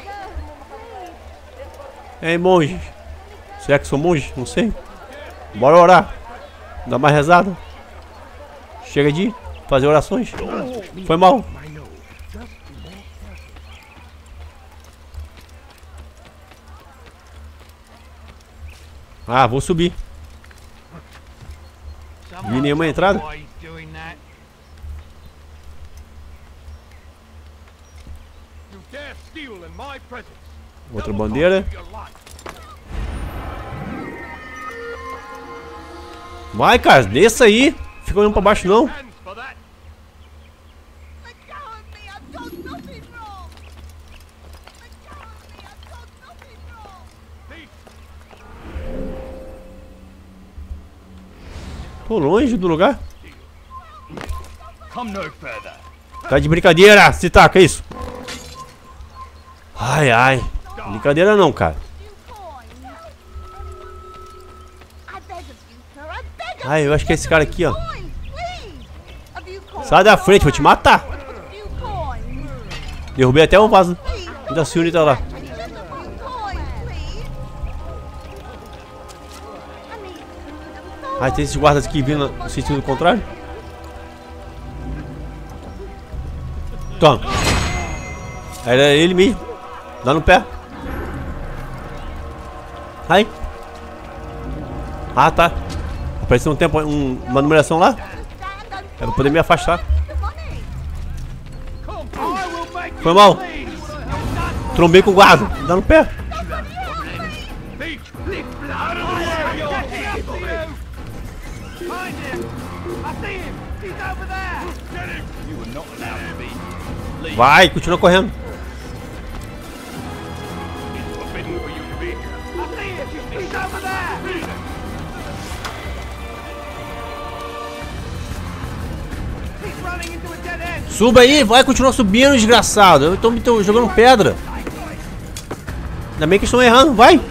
Ei, monge. Será que sou monge? Não sei. Bora orar. Dá mais rezada. Chega de fazer orações. Foi mal. Ah, vou subir. Vi nenhuma entrada. Outra bandeira. Vai, cara, desça aí. Fica olhando pra baixo não. Tô longe do lugar. Tá de brincadeira, se taca isso. Ai, ai. Brincadeira não, cara. Ai, eu acho que é esse cara aqui, ó. Sai da frente, vou te matar. Derrubei até um vaso da senhorita lá. Ai, tem esses guardas aqui vindo no sentido contrário. Toma. Era ele mesmo. Dá no pé. Ai. Ah, tá. Apareceu um tempo, um, uma numeração lá. É pra poder me afastar. Foi mal. Trombei com o guarda. Dá no pé. Vai, continua correndo. Suba aí, vai continuar subindo, desgraçado. Eu tô, tô jogando pedra. Ainda bem que estão errando, vai.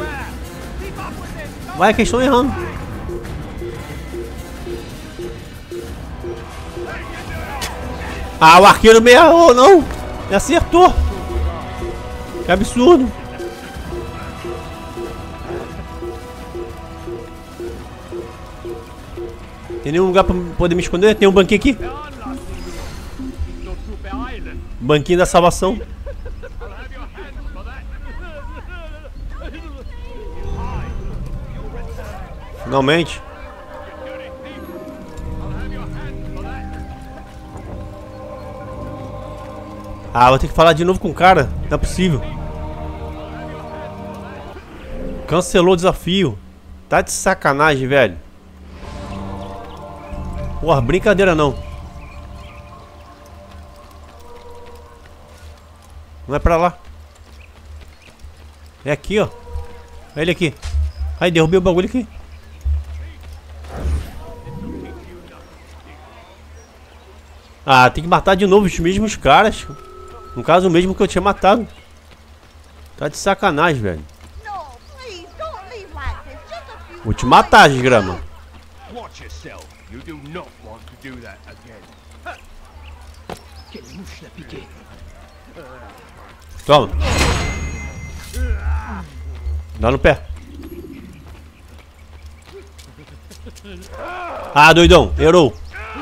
Vai que estão errando. Ah, o arqueiro me errou, não. Me acertou. Que absurdo. Tem nenhum lugar pra poder me esconder? Tem um banquinho aqui. Banquinho da salvação. Finalmente. Ah, vou ter que falar de novo com o cara. Não é possível. Cancelou o desafio. Tá de sacanagem, velho. Porra, brincadeira não. Não é pra lá. É aqui, ó. É ele aqui. Aí, derrubei o bagulho aqui. Ah, tem que matar de novo os mesmos caras. No caso, o mesmo que eu tinha matado. Tá de sacanagem, velho. Vou te matar, desgrama. Toma. Dá no pé. Ah, doidão. Errou.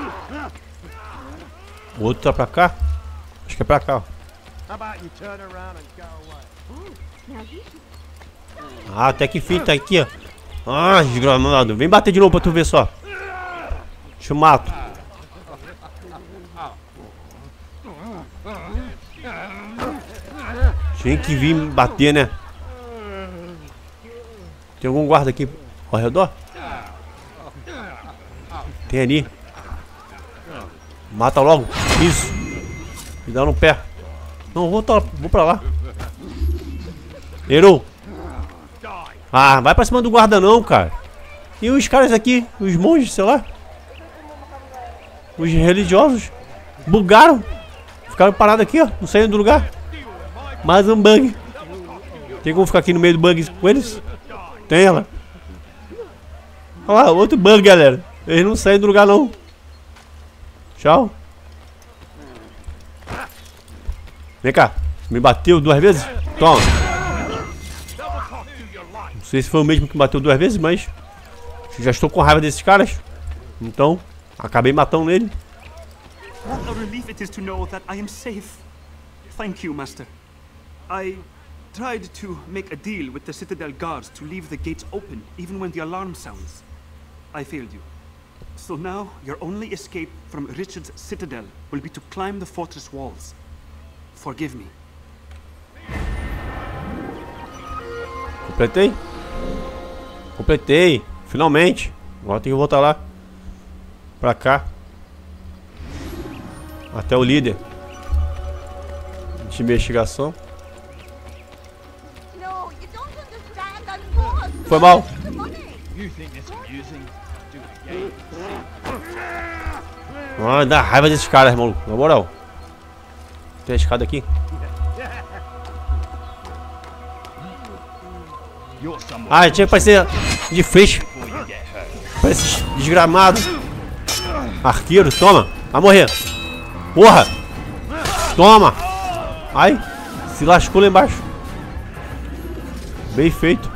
O outro tá pra cá? Acho que é pra cá, ó. Ah, até que enfim, tá aqui, ó. Ah, desgramado. Vem bater de novo pra tu ver só. Deixa eu mato. Tinha que vir me bater, né? Tem algum guarda aqui ao redor? Tem ali. Mata logo. Isso. Me dá no pé. Não, vou, tá, vou pra lá. Errou. Ah, vai pra cima do guarda não, cara. E os caras aqui, os monges, sei lá. Os religiosos. Bugaram. Ficaram parados aqui, ó. Não saíram do lugar. Mais um bug. Tem como ficar aqui no meio do bug com eles? Tem ela. Olha lá, outro bug, galera. Eles não saem do lugar não. Tchau. Vem cá. Me bateu duas vezes? Toma. Não sei se foi o mesmo que me bateu duas vezes, mas já estou com raiva desses caras. Então, acabei matando ele. What a relief it is to know that I am safe. Thank you, Master. I tried to make a deal with the Citadel guards to leave the gates open even when the alarm sounds. I failed you. So now your only escape from Richard's Citadel will be to climb the fortress walls. Forgive me. Completei? Completei. Finalmente. Agora tem que voltar lá. Pra cá. Até o líder de investigação. Foi mal. Ah, dá raiva desses caras, maluco. Na moral. Tem a escada aqui. Ah, tinha que parecer de frente. Parece desgramado. Arqueiro, toma. Vai morrer. Porra. Toma. Ai. Se lascou lá embaixo. Bem feito.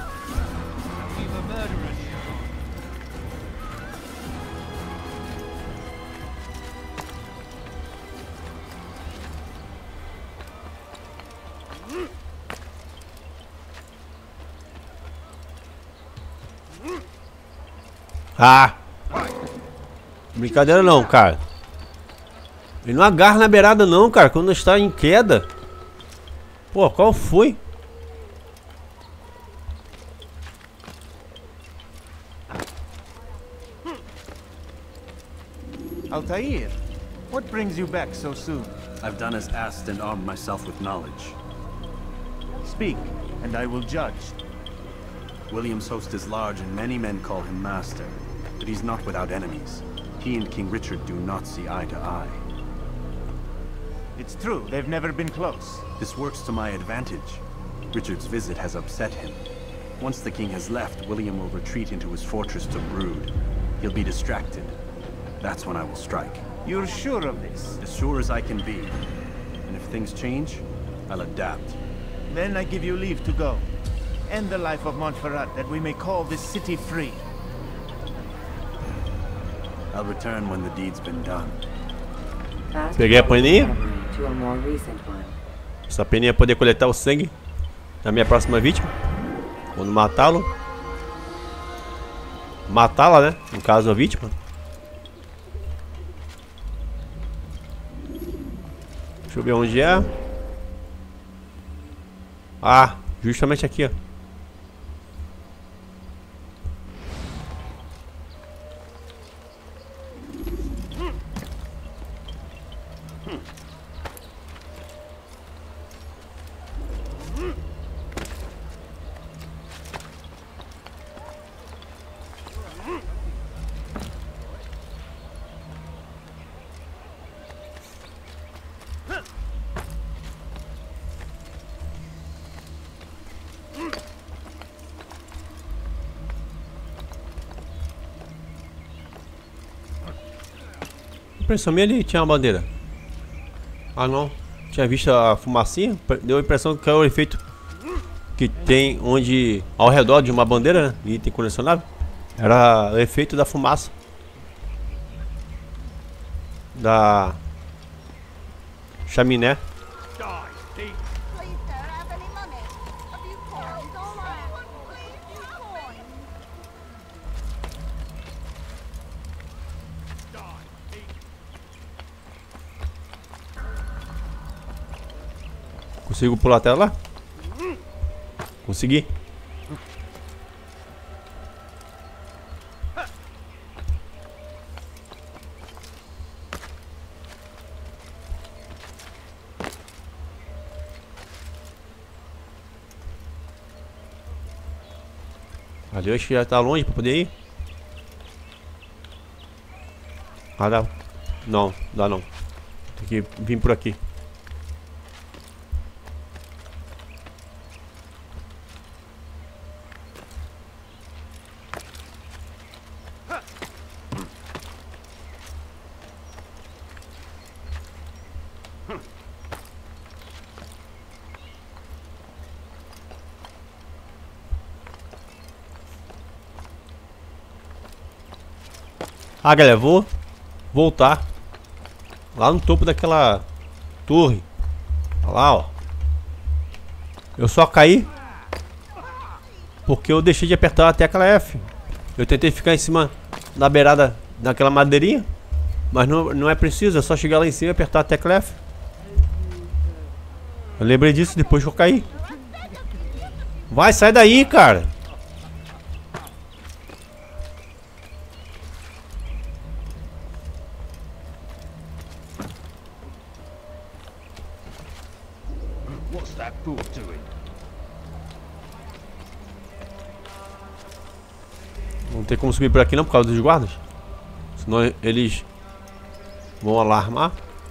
Ah! Brincadeira não, cara. Ele não agarra na beirada não, cara. Quando está em queda. Pô, qual foi? Altair, what brings you back so soon? I've done as asked and armed myself with knowledge. Speak, and I will judge. William's host is large and many men call him master. But he's not without enemies. He and King Richard do not see eye to eye. It's true, they've never been close. This works to my advantage. Richard's visit has upset him. Once the king has left, William will retreat into his fortress to brood. He'll be distracted. That's when I will strike. You're sure of this? As sure as I can be. And if things change, I'll adapt. Then I give you leave to go. End the life of Montferrat, that we may call this city free. I'll return when the deed's been done. Peguei a peninha. To a more recent one. Essa peninha é poder coletar o sangue da minha próxima vítima. Quando matá-lo. Matá-la, né? No caso, a vítima. Deixa eu ver onde é. Ah, justamente aqui, ó. Impressão minha, ali tinha uma bandeira. Ah não, tinha visto a fumacinha. Deu a impressão que é o efeito que tem onde ao redor de uma bandeira, né? Item colecionável. Era o efeito da fumaça da chaminé. Consigo pular até lá? Consegui. Ali eu acho que já tá longe pra poder ir. Ah, dá. Não, dá não. Tem que vir por aqui. Ah, galera, vou voltar lá no topo daquela torre. Olha lá, ó. Eu só caí porque eu deixei de apertar a tecla F. Eu tentei ficar em cima da beirada daquela madeirinha, mas não, não é preciso, é só chegar lá em cima e apertar a tecla F. Eu lembrei disso depois que eu caí. Vai, sai daí, cara. Não tem como subir por aqui não, por causa dos guardas. Senão eles vão alarmar.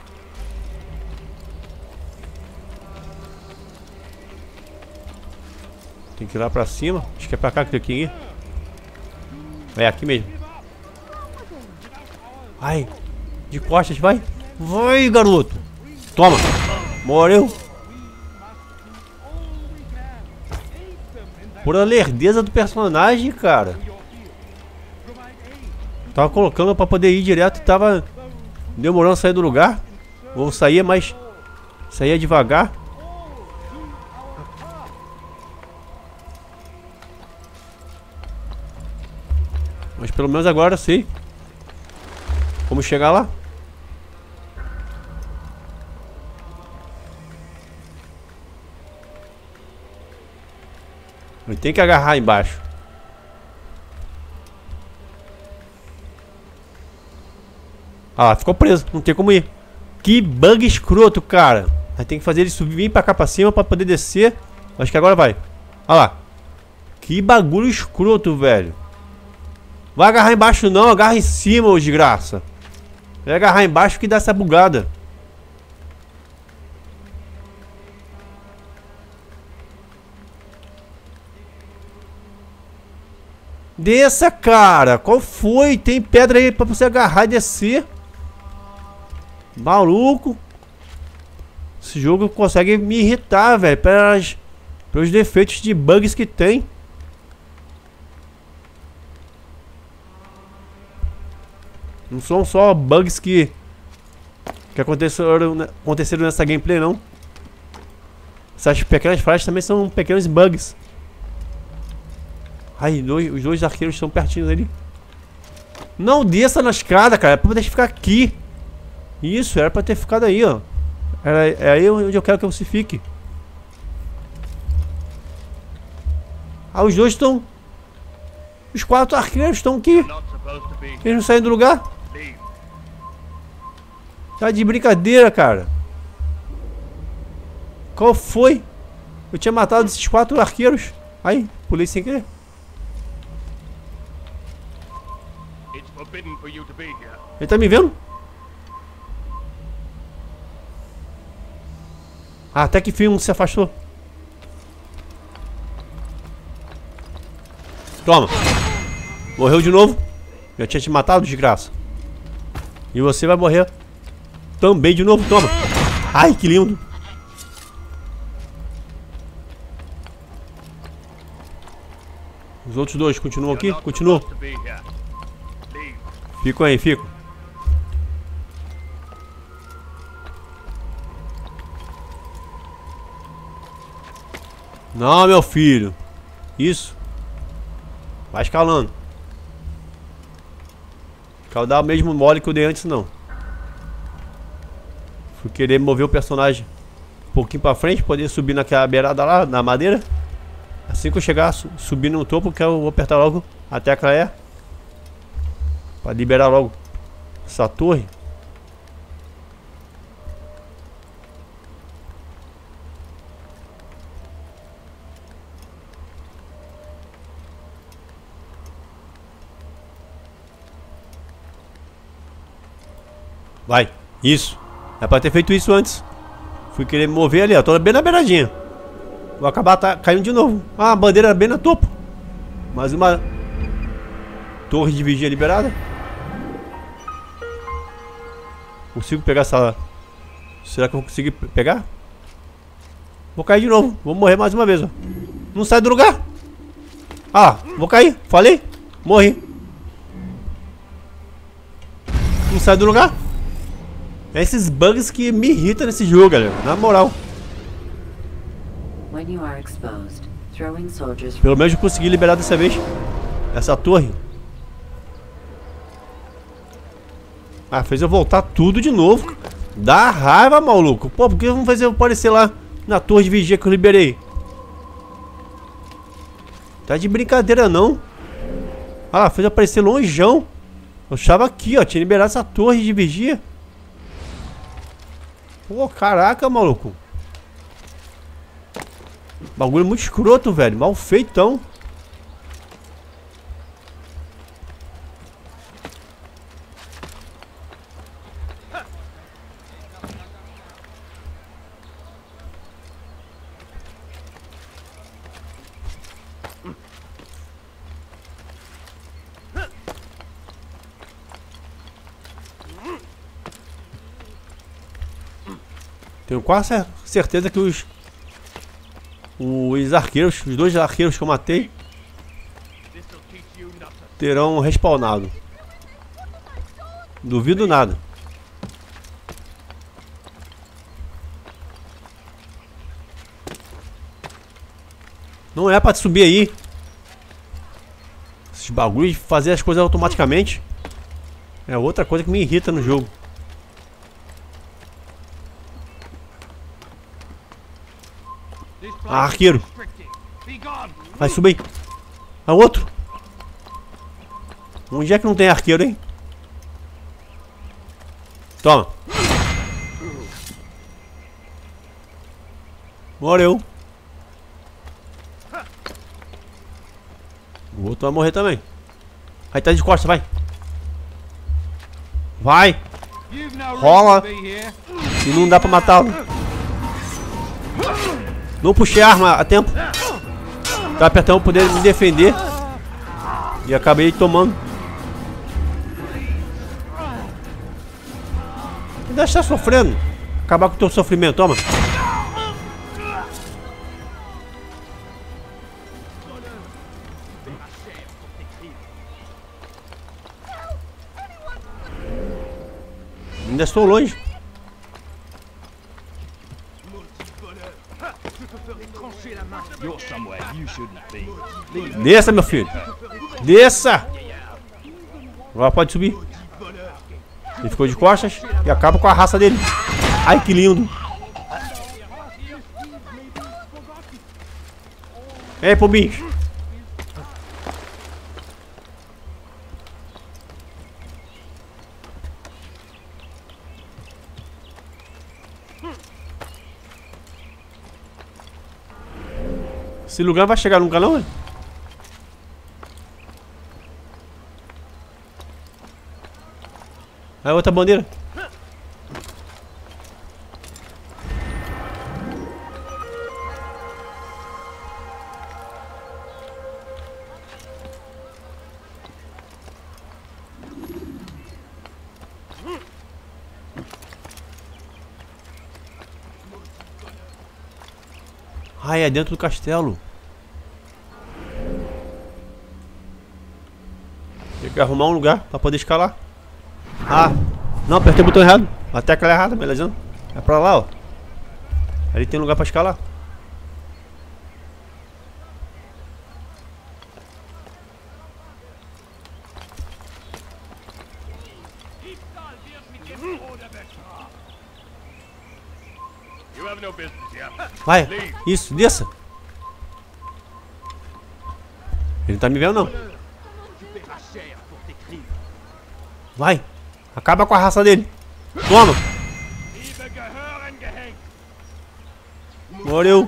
Tem que ir lá pra cima. Acho que é pra cá que tem que ir. É aqui mesmo. Ai, de costas, vai. Vai, garoto. Toma. Morreu. Por a lerdeza do personagem, cara. Tava colocando pra poder ir direto e tava demorando a sair do lugar. Vou sair, mas saía devagar. Mas pelo menos agora eu sei como chegar lá. Eu tenho que agarrar embaixo. Ah, ficou preso, não tem como ir. Que bug escroto, cara. Aí tem que fazer ele subir, vir pra cá pra cima pra poder descer. Acho que agora vai. Olha lá. Que bagulho escroto, velho. Vai agarrar embaixo não, agarra em cima, ô desgraça. Vai agarrar embaixo que dá essa bugada. Desça, cara. Qual foi? Tem pedra aí pra você agarrar e descer. Maluco. Esse jogo consegue me irritar, velho. Pelas, pelos defeitos de bugs que tem. Não são só bugs que Que aconteceram, aconteceram nessa gameplay, não. Essas pequenas falhas também são pequenos bugs. Ai, dois, os dois arqueiros estão pertinho ali. Não desça na escada, cara. É pra poder ficar aqui. Isso, era pra ter ficado aí, ó. Era, é aí onde eu quero que você fique. Ah, os dois estão... Os quatro arqueiros estão aqui. Eles não saem do lugar? Tá de brincadeira, cara. Qual foi? Eu tinha matado esses quatro arqueiros. Aí, pulei sem querer. Ele tá me vendo? Ah, até que enfim um se afastou. Toma. Morreu de novo. Eu tinha te matado, desgraça. E você vai morrer também de novo, toma. Ai, que lindo. Os outros dois continuam aqui? Continuam. Ficam aí, ficam. Não, meu filho. Isso. Vai escalando. Quero dar o mesmo mole que eu dei antes, não. Fui querer mover o personagem um pouquinho pra frente, poder subir naquela beirada lá, na madeira. Assim que eu chegar, su subir no topo, que eu vou apertar logo a tecla E. Pra liberar logo essa torre. Vai, isso. É pra ter feito isso antes. Fui querer me mover ali, ó. Tô bem na beiradinha. Vou acabar tá caindo de novo. Ah, a bandeira bem no topo. Mais uma torre de vigia liberada. Consigo pegar essa... Será que eu vou conseguir pegar? Vou cair de novo. Vou morrer mais uma vez, ó. Não sai do lugar. Ah, vou cair. Falei. Morri. Não sai do lugar. É esses bugs que me irritam nesse jogo, galera. Na moral. Pelo menos eu consegui liberar dessa vez essa torre. Ah, fez eu voltar tudo de novo. Dá raiva, maluco. Pô, por que não fazer eu aparecer lá na torre de vigia que eu liberei? Tá de brincadeira, não. Ah, fez eu aparecer longeão. Eu estava aqui, ó. Tinha liberado essa torre de vigia. Pô, caraca, maluco. Bagulho muito escroto, velho. Mal feitão. Tenho quase certeza que os Os arqueiros, os dois arqueiros que eu matei terão respawnado. Duvido nada. Não é pra subir aí. Esses bagulhos de fazer as coisas automaticamente é outra coisa que me irrita no jogo. Ah, arqueiro. Vai, subir aí. Ah, outro. Onde é que não tem arqueiro, hein? Toma. Morreu. O outro vai morrer também. Aí tá de costas, vai. Vai. Rola. E não dá pra matá-lo. Não puxei a arma a tempo. Tá apertando pra poder me defender. E acabei tomando. Ainda está sofrendo. Acabar com o teu sofrimento, toma. Ainda estou longe. Desça, meu filho. Desça. Agora pode subir. Ele ficou de costas e acaba com a raça dele. Ai, que lindo. Ei, pombinhos. Esse lugar vai chegar nunca não, né? Aí outra bandeira. Ai, é dentro do castelo. Tem que arrumar um lugar pra poder escalar. Ah, não, apertei o botão errado. A tecla é errada, beleza? É pra lá, ó. Ali tem lugar pra escalar. Vai, isso, desça. Ele não tá me vendo não. Vai, acaba com a raça dele. Toma. Morreu.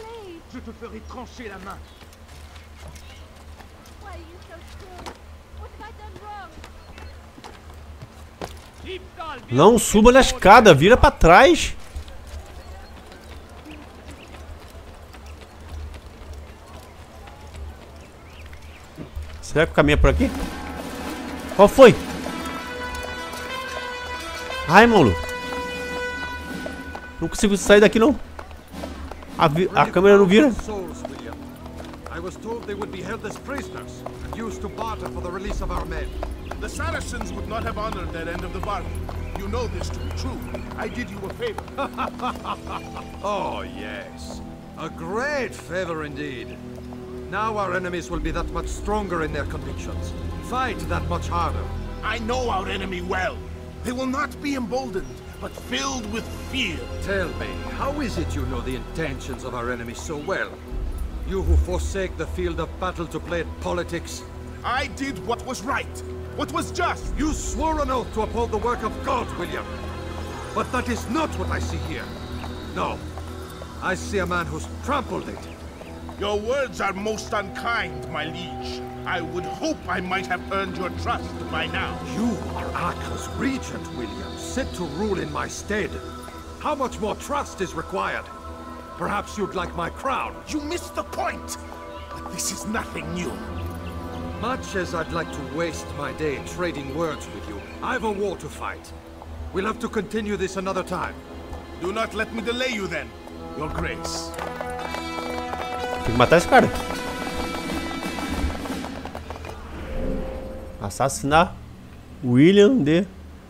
Não suba na escada, vira pra trás. Será que o caminho é por aqui? Qual foi? Ai, mano. Não consigo sair daqui não. A, vi a câmera não vira. I was told they would be held as prisoners and used to barter for the release of our men. The Saracens would not have honored their end of the bargain. You know this to be true. I did you a favor. Oh, yes. A great favor indeed. Now our enemies will be that much stronger in their convictions. Fight that much harder. I know our enemy well. They will not be emboldened, but filled with fear. Tell me, how is it you know the intentions of our enemies so well? You who forsake the field of battle to play at politics? I did what was right, what was just. You swore an oath to uphold the work of God, William. But that is not what I see here. No, I see a man who's trampled it. Your words are most unkind, my liege. I would hope I might have earned your trust by now. You are Acre's regent, William, set to rule in my stead. How much more trust is required? Perhaps you'd like my crown. You missed the point. But this is nothing new. Much as I'd like to waste my day trading words with you, I've a war to fight. We'll have to continue this another time. Do not let me delay you then, Your Grace. Tem que matar esse cara. Assassinar William de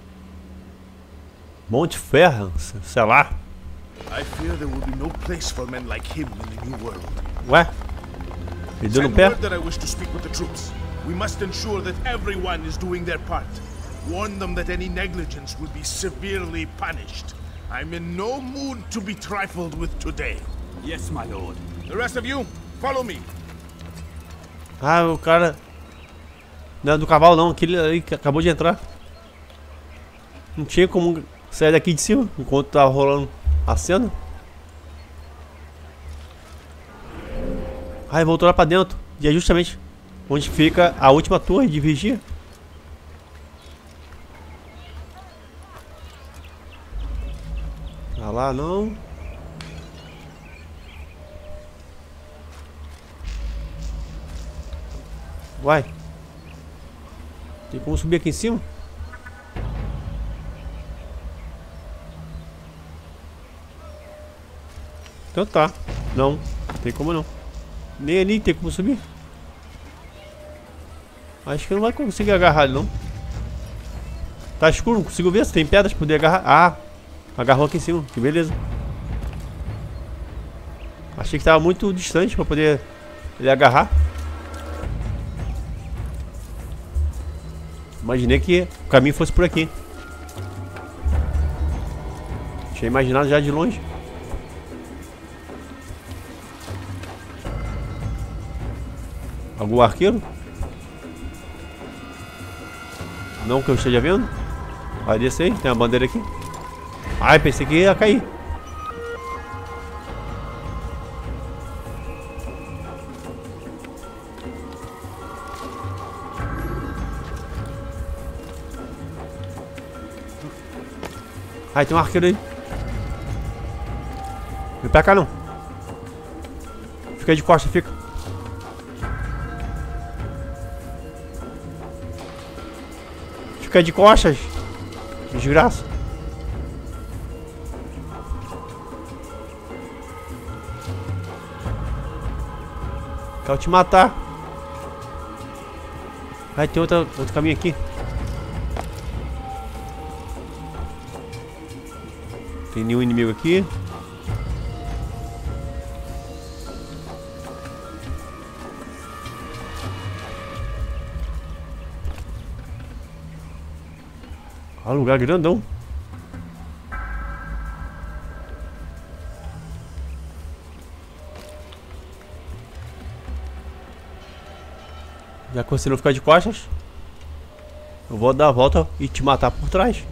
Montferrat, sei lá. I fear there will be no place for men like him in the new world. Ué? Ele deu no pé? Send word that I wish to speak with the troops. We must ensure that everyone is doing their part. Warn them that any negligence will be severely punished. I'm in no mood to be trifled with today. Yes, my lord. The rest of you, follow me. Ah, o cara... Não é do cavalo não, aquele aí que acabou de entrar. Não tinha como sair daqui de cima enquanto tava rolando a cena. Ai, voltou lá pra dentro. E é justamente onde fica a última torre de vigia. Ah lá, não. Vai. Tem como subir aqui em cima? Então tá. Não, tem como não. Nem ali tem como subir. Acho que não vai conseguir agarrar ele não. Tá escuro, não consigo ver se tem pedras pra poder agarrar. Ah, agarrou aqui em cima, que beleza. Achei que tava muito distante pra poder ele agarrar. Imaginei que o caminho fosse por aqui. Tinha imaginado já de longe. Algum arqueiro? Não que eu esteja vendo. Vai descer aí, tem uma bandeira aqui. Ai, pensei que ia cair. Ai, tem um arqueiro aí. Vem pra cá não. Fica de costas, fica. Fica de costas. Desgraça. Quero te matar. Vai ter outra, outro caminho aqui. Tem nenhum inimigo aqui. Olha o lugar grandão. Já que você não ficar de costas, eu vou dar a volta e te matar por trás.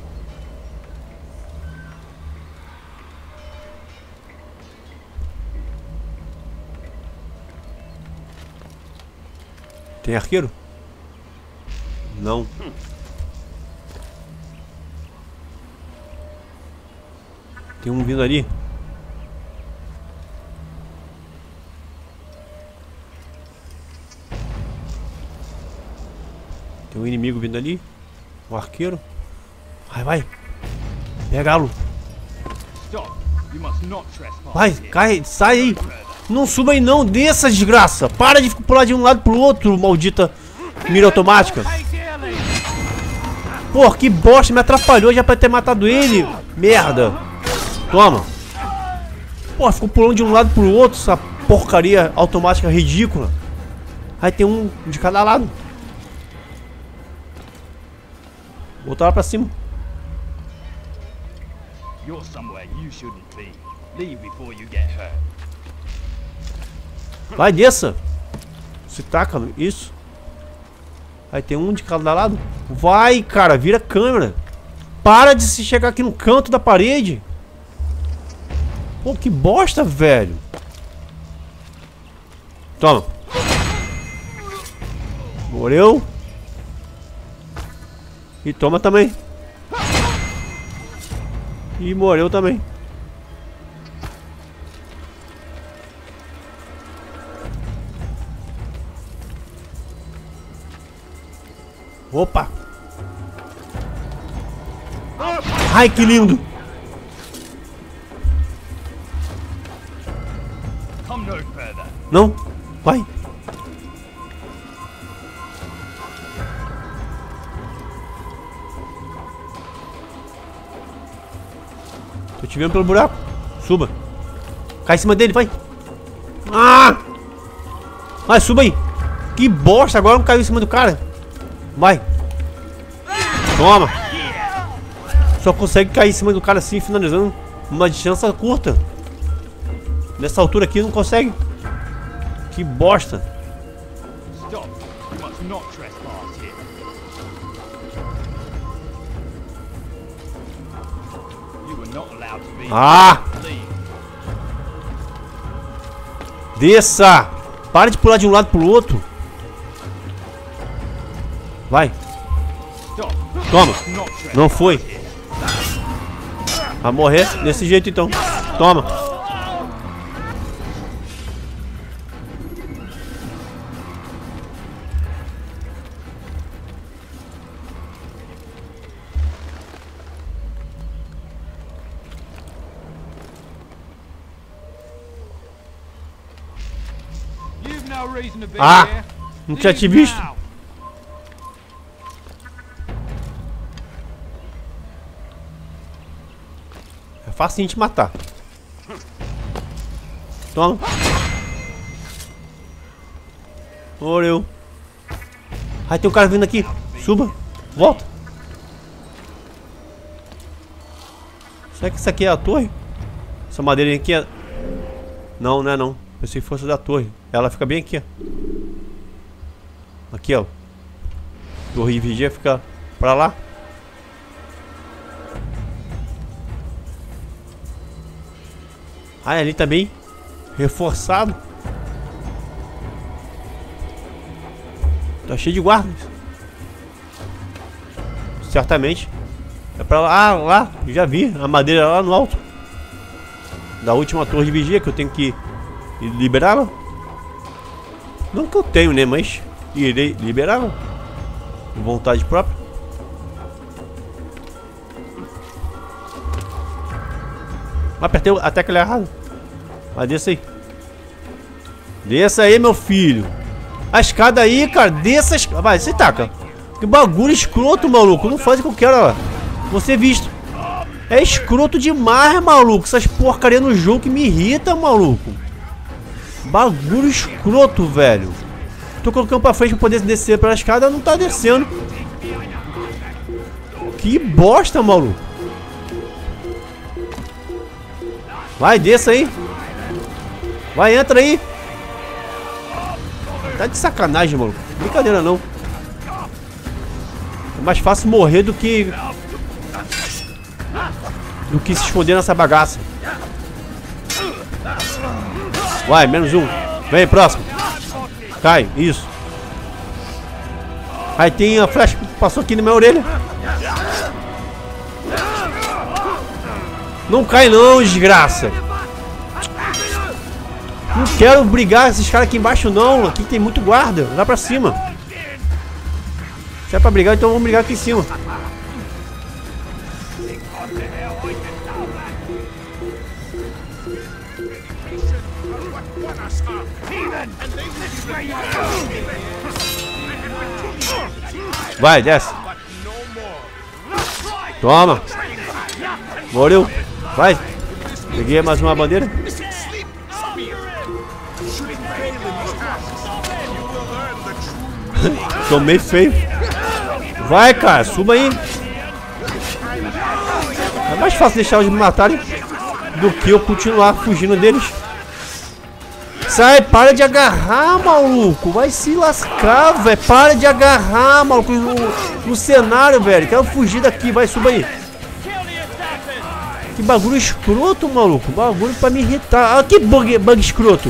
Tem arqueiro? Não. Tem um vindo ali. Tem um inimigo vindo ali. Um arqueiro. Vai, vai. Pega-lo. Vai, cai, sai aí. Não suba aí não, desça, desgraça. Para de pular de um lado pro outro, maldita mira automática. Porra, que bosta, me atrapalhou já pra ter matado ele. Merda. Toma. Porra, ficou pulando de um lado pro outro, essa porcaria automática ridícula. Aí tem um de cada lado. Botar lá pra cima. You're somewhere you shouldn't be. Leave before you get hurt. Vai, desça. Se taca, isso. Aí tem um de cada lado. Vai, cara, vira a câmera. Para de se chegar aqui no canto da parede. Pô, que bosta, velho. Toma. Morreu. E toma também. E morreu também. Opa! Ai, que lindo! Não, vai! Tô te vendo pelo buraco. Suba. Cai em cima dele, vai! Ah! Vai, suba aí! Que bosta, agora não caiu em cima do cara. Vai. Toma. Só consegue cair em cima do cara assim, finalizando uma distância curta. Nessa altura aqui não consegue. Que bosta. Ah! Desça! Para de pular de um lado pro outro. Vai. Toma. Não foi. Vai morrer desse jeito então. Toma. Ah! Não tinha te visto. É fácil te matar. Toma. Morreu. Aí tem um cara vindo aqui. Suba. Volta. Será que isso aqui é a torre? Essa madeirinha aqui é... Não, não é não. Pensei que fosse da torre. Ela fica bem aqui, ó. Aqui, ó. Torre de vigia fica pra lá. Ah, ali também. Reforçado. Tá cheio de guardas. Certamente. É pra lá. Ah, lá. Já vi. A madeira lá no alto. Da última torre de vigia que eu tenho que liberá-la. Não que eu tenho, né? Mas irei liberá-la. Com vontade própria. Apertei a tecla errada. Mas desça aí. Desça aí, meu filho. A escada aí, cara. Desça a escada. Vai, você taca. Que bagulho escroto, maluco. Não faz o que eu quero, ó. Você visto. É escroto demais, maluco. Essas porcaria no jogo que me irrita, maluco. Bagulho escroto, velho. Tô colocando pra frente pra poder descer pela escada. Não tá descendo. Que bosta, maluco. Vai, desça aí. Vai, entra aí. Tá de sacanagem, maluco. Brincadeira não. É mais fácil morrer do que... Do que se esconder nessa bagaça. Vai, menos um. Vem, próximo. Cai, isso. Aí tem a flecha que passou aqui na minha orelha. Não cai não, desgraça. Não quero brigar com esses caras aqui embaixo não. Aqui tem muito guarda. Lá pra cima. Se é pra brigar, então vamos brigar aqui em cima. Vai, desce. Toma. Morreu. Vai. Peguei mais uma bandeira. Tomei feio. Vai, cara. Suba aí. É mais fácil deixar eles me matarem do que eu continuar fugindo deles. Sai, para de agarrar, maluco. Vai se lascar, velho. Para de agarrar, maluco. No, no cenário, velho. Quero fugir daqui. Vai, suba aí. Que bagulho escroto, maluco. Bagulho pra me irritar. Ah, que bug, bug escroto.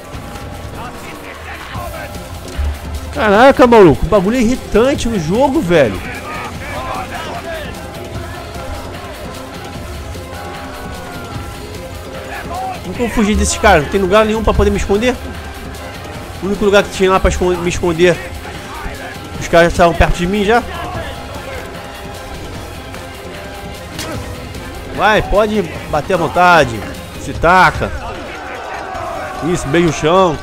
Caraca, maluco. Bagulho irritante no jogo, velho. Não vou fugir desses caras. Não tem lugar nenhum pra poder me esconder. O único lugar que tinha lá pra esconder, me esconder. Os caras já estavam perto de mim já. Vai, pode bater à vontade. Se taca. Isso, beija o chão.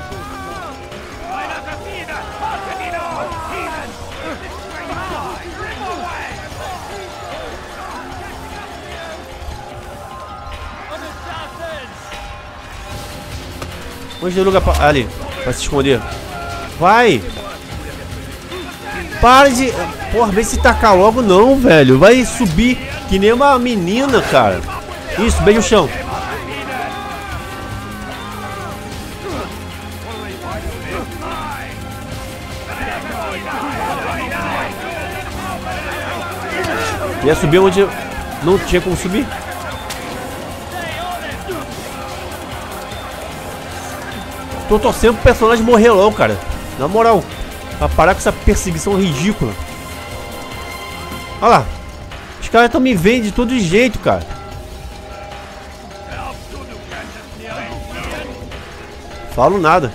Onde tem lugar pra... ali, pra se esconder. Vai. Para de... Porra, vem se tacar logo não, velho. Vai subir que nem uma menina, cara. Isso, beija o chão. Ia subir onde não tinha como subir. Tô torcendo pro personagem morrer logo, cara. Na moral. Pra parar com essa perseguição ridícula. Olha lá. Os caras estão me vendo de todo jeito, cara. Falo nada.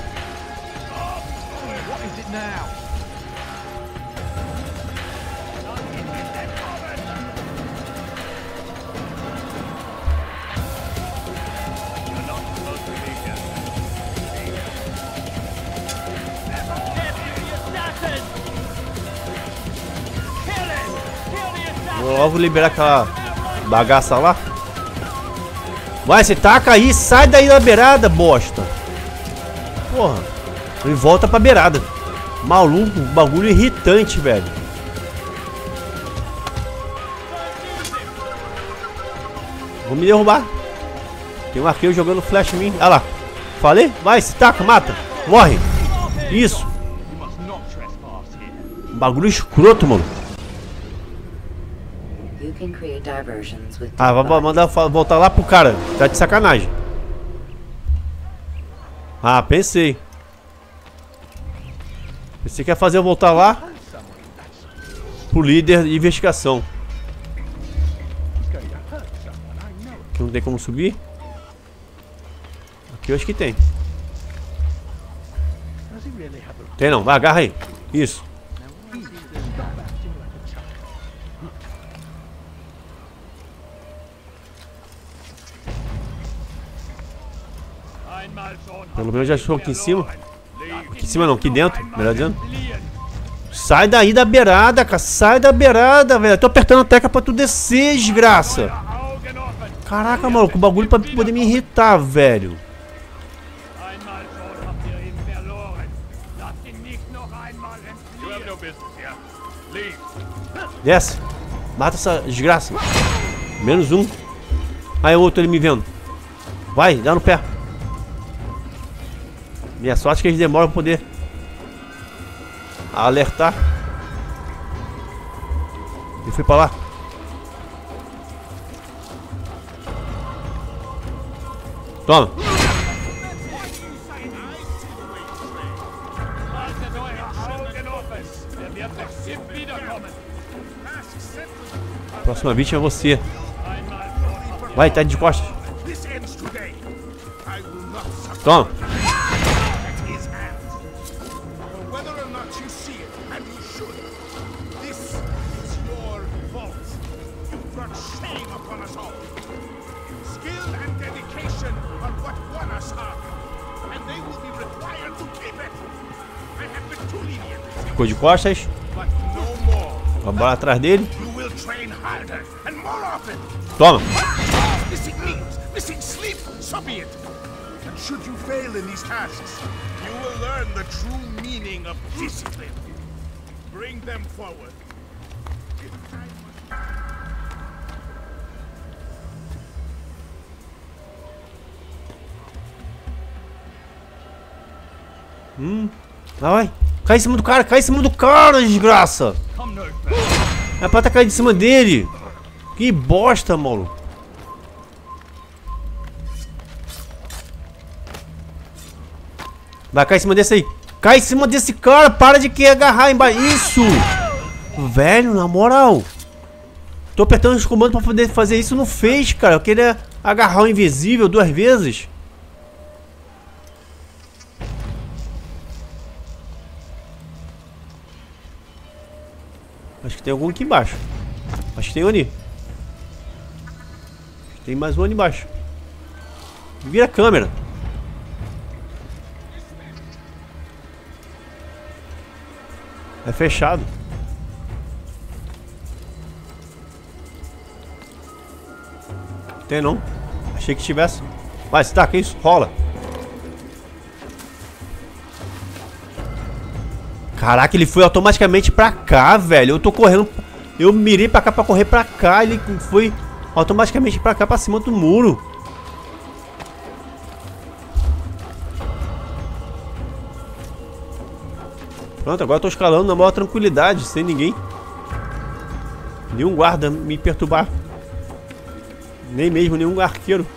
logo liberar aquela bagaça lá. Vai, você taca aí, sai daí da beirada, bosta. Porra. E volta pra beirada. Maluco, bagulho irritante, velho. Vou me derrubar. Tem um arqueiro jogando flash em mim. Olha lá. Falei? Vai, se taca, mata. Morre. Isso. Bagulho escroto, mano. Ah, vai mandar voltar lá pro cara. Tá de sacanagem. Ah, pensei. Pensei que ia fazer eu voltar lá pro líder de investigação. Aqui não tem como subir. Aqui eu acho que tem. Tem não, vai, agarra aí. Isso. Pelo menos já estou aqui em cima. Aqui em cima não, aqui dentro, melhor dizendo. Sai daí da beirada, cara. Sai da beirada, velho. Eu tô apertando a tecla pra tu descer, desgraça. Caraca, maluco, o bagulho pra poder me irritar, velho. Desce. Mata essa desgraça. Menos um. Aí o outro ele me vendo. Vai, dá no pé. Minha sorte é que eles demoram pra poder alertar. Ele foi pra lá. Toma. Próxima vítima é você. Vai, tá de costas. Toma. Ficou de costas. Vamos lá atrás dele. Toma. Hum, lá vai. Cai em cima do cara, cai em cima do cara, desgraça. É pra atacar de cima dele. Que bosta, maluco. Vai, cai em cima desse aí. Cai em cima desse cara, para de querer agarrar embaixo. Isso. Velho, na moral. Tô apertando os comandos pra poder fazer isso, não fez, cara. Eu queria agarrar o invisível duas vezes. Acho que tem algum aqui embaixo. Acho que tem um ali. Tem mais um ali embaixo. Vira a câmera. É fechado. Tem não. Achei que tivesse. Vai, se tá, que isso? Rola. Caraca, ele foi automaticamente pra cá, velho. Eu tô correndo. Eu mirei pra cá pra correr pra cá. Ele foi automaticamente pra cá, pra cima do muro. Pronto, agora eu tô escalando na maior tranquilidade, sem ninguém. Nenhum guarda me perturbar. Nem mesmo nenhum arqueiro.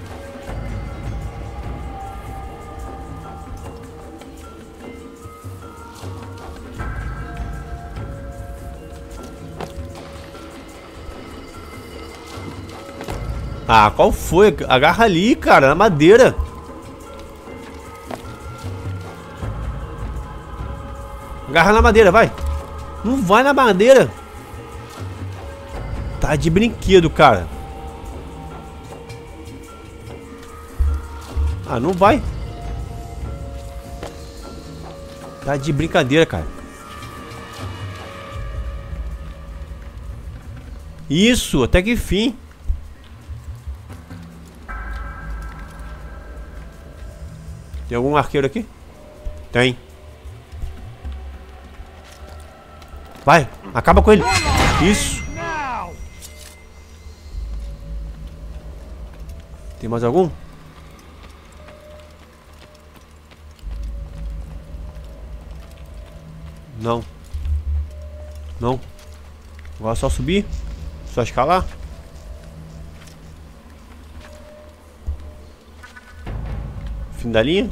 Ah, qual foi? Agarra ali, cara, na madeira. Agarra na madeira, vai. Não vai na madeira. Tá de brinquedo, cara. Ah, não vai. Tá de brincadeira, cara. Isso, até que enfim. Tem algum arqueiro aqui? Tem. Vai, acaba com ele. Isso. Tem mais algum? Não. Não. Agora é só subir. Só escalar. Fim da linha.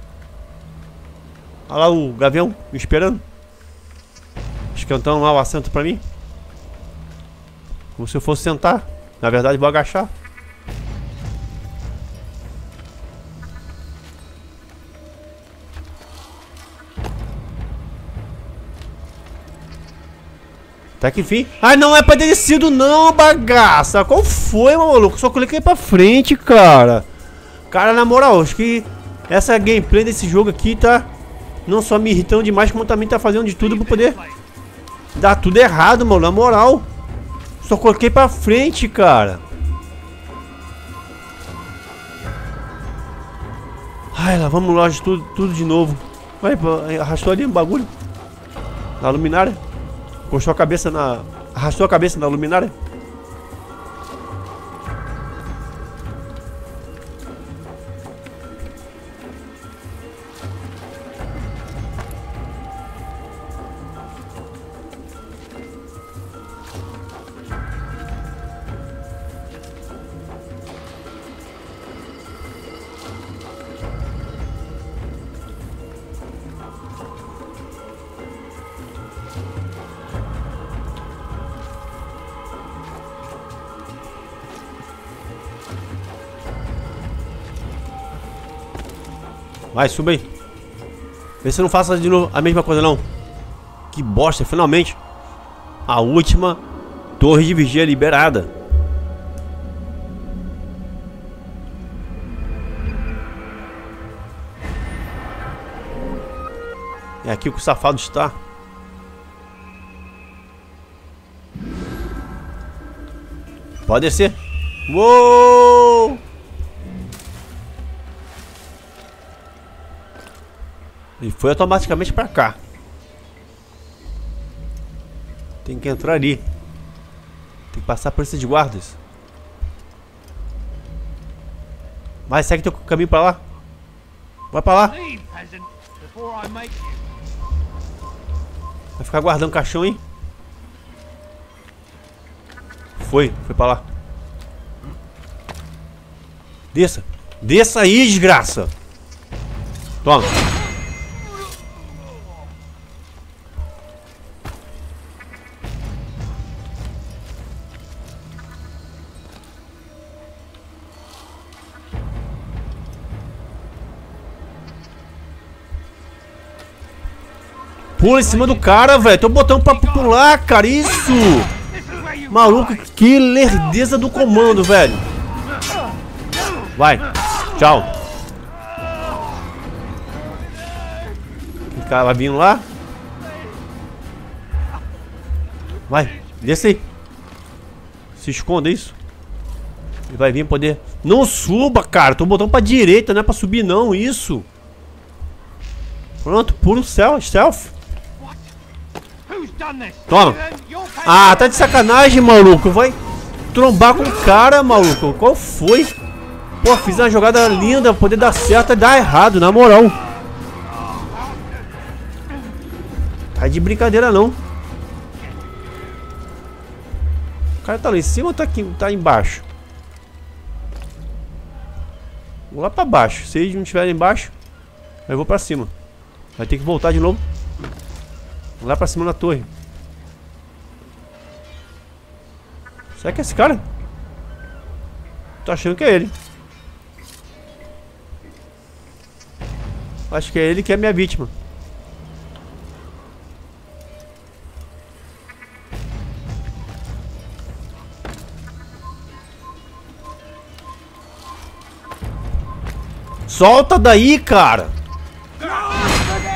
Olha lá o gavião me esperando. Esquentando lá o assento pra mim. Como se eu fosse sentar. Na verdade vou agachar. Até que enfim. Ai, não é pra ter descido não, bagaça. Qual foi, maluco? Só cliquei pra frente, cara. Cara, na moral, acho que essa gameplay desse jogo aqui tá não só me irritando demais, como também tá fazendo de tudo pra poder dar tudo errado, mano. Na moral. Só coloquei pra frente, cara. Ai, lá vamos lá de tudo, tudo de novo. Vai, arrastou ali um bagulho. Na luminária. Puxou a cabeça na... Arrastou a cabeça na luminária. Vai, suba aí. Vê se eu não faço de novo a mesma coisa não. Que bosta, finalmente. A última torre de vigia liberada. É aqui que o safado está. Pode descer. Uou! E foi automaticamente pra cá. Tem que entrar ali. Tem que passar por esses guardas. Vai, segue teu caminho pra lá. Vai pra lá. Vai ficar guardando o caixão aí. Foi, foi pra lá. Desça. Desça aí, desgraça. Toma. Pula em cima do cara, velho. Tô botando pra pular, cara. Isso. Maluco, que lerdeza do comando, velho. Vai. Tchau. O cara vai vindo lá. Vai. Desce aí. Se esconda, isso. Ele vai vir poder. Não suba, cara. Tô botando pra direita, não é pra subir, não. Isso. Pronto, pula o céu, stealth. Toma. Ah, tá de sacanagem, maluco. Vai trombar com o cara, maluco. Qual foi? Pô, fiz uma jogada linda. Poder dar certo e dar errado, na moral. Tá de brincadeira, não. O cara tá lá em cima ou tá aqui, tá embaixo? Vou lá pra baixo. Se eles não estiverem embaixo, eu vou pra cima. Vai ter que voltar de novo. Lá pra cima da torre. Será que é esse cara? Tô achando que é ele. Acho que é ele que é minha vítima. Solta daí, cara!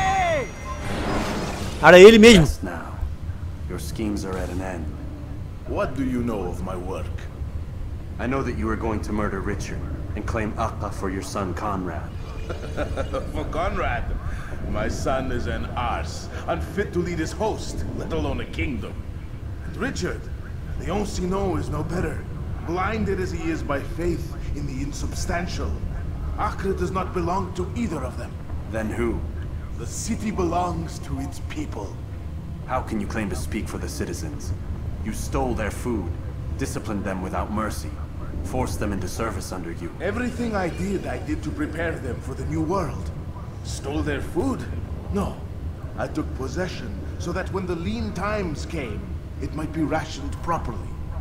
Era ele mesmo. Your schemes are at an end. What do you know of my work? I know that you are going to murder Richard and claim Acre for your son Conrad. For Conrad? My son is an arse, unfit to lead his host, let alone a kingdom. And Richard, the Oncino is no better, blinded as he is by faith in the insubstantial. Acre does not belong to either of them. Then who? The city belongs to its people. How can you claim to speak for the citizens? You stole their food, disciplined them without mercy, forced them into service under you. Everything I did, I did to prepare them for the new world. Stole their food? No. I took possession so that when the lean times came, it might be rationed properly.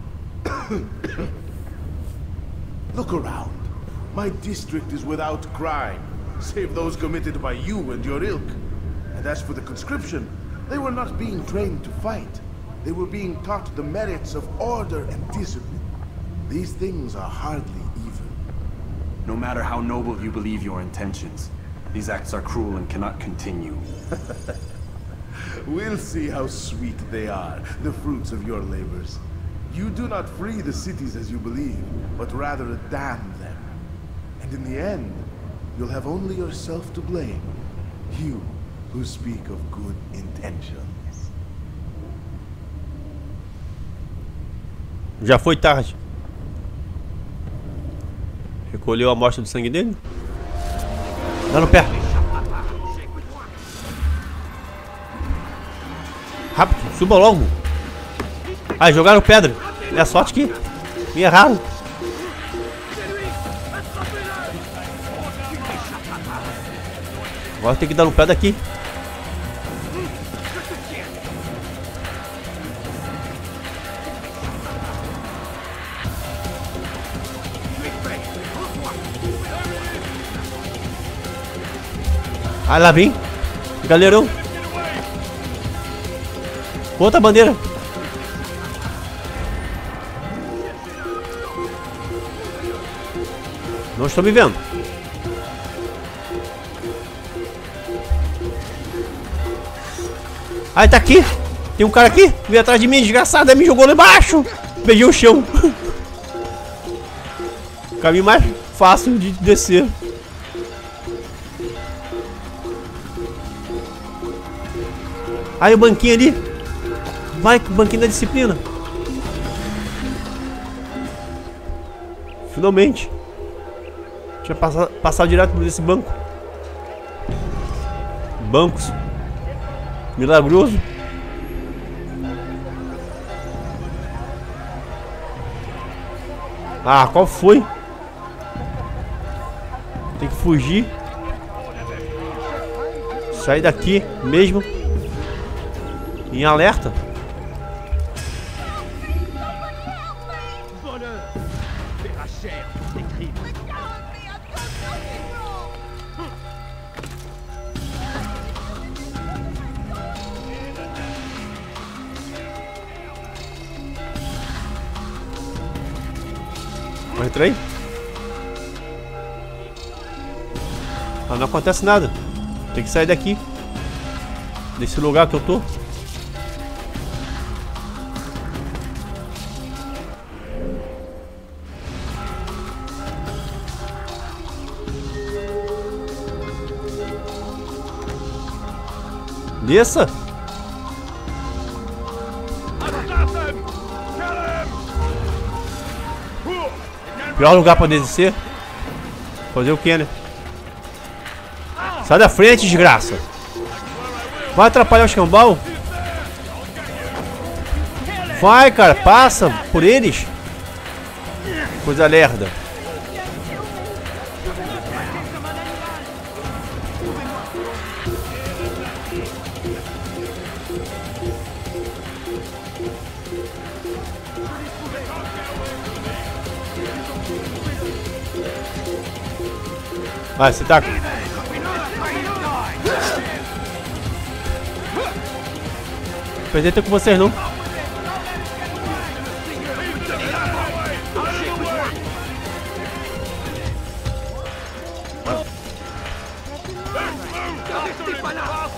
Look around. My district is without crime, save those committed by you and your ilk. And as for the conscription, they were not being trained to fight. They were being taught the merits of order and discipline. These things are hardly even. No matter how noble you believe your intentions, these acts are cruel and cannot continue. We'll see how sweet they are, the fruits of your labors. You do not free the cities as you believe, but rather damn them. And in the end, you'll have only yourself to blame. You who speak of good intentions. Já foi tarde. Recolheu a amostra do sangue dele? Dá no pé. Rápido, suba logo. Ai, jogaram pedra. É a sorte que me erraram. Agora tem que dar no pé daqui. Ah, lá vem. Galerão. Outra bandeira. Não estou me vendo. Ah, ele tá aqui. Tem um cara aqui. Veio atrás de mim, desgraçado. Aí me jogou lá embaixo. Peguei o chão. Caminho mais fácil de descer. Aí o banquinho ali. Vai, banquinho da disciplina. Finalmente. Tinha passado, passado direto por esse banco. Bancos. Milagroso. Ah, qual foi? Tem que fugir. Sair daqui mesmo. Em alerta. Entrei. Ah, não acontece nada. Tem que sair daqui. Desse lugar que eu tô. Desça. Pior lugar pra descer. Fazer o que, né? Sai da frente, desgraça. Vai atrapalhar o escambau. Vai, cara, passa por eles. Coisa lerda. Vai, você tá. Perder tempo com vocês não.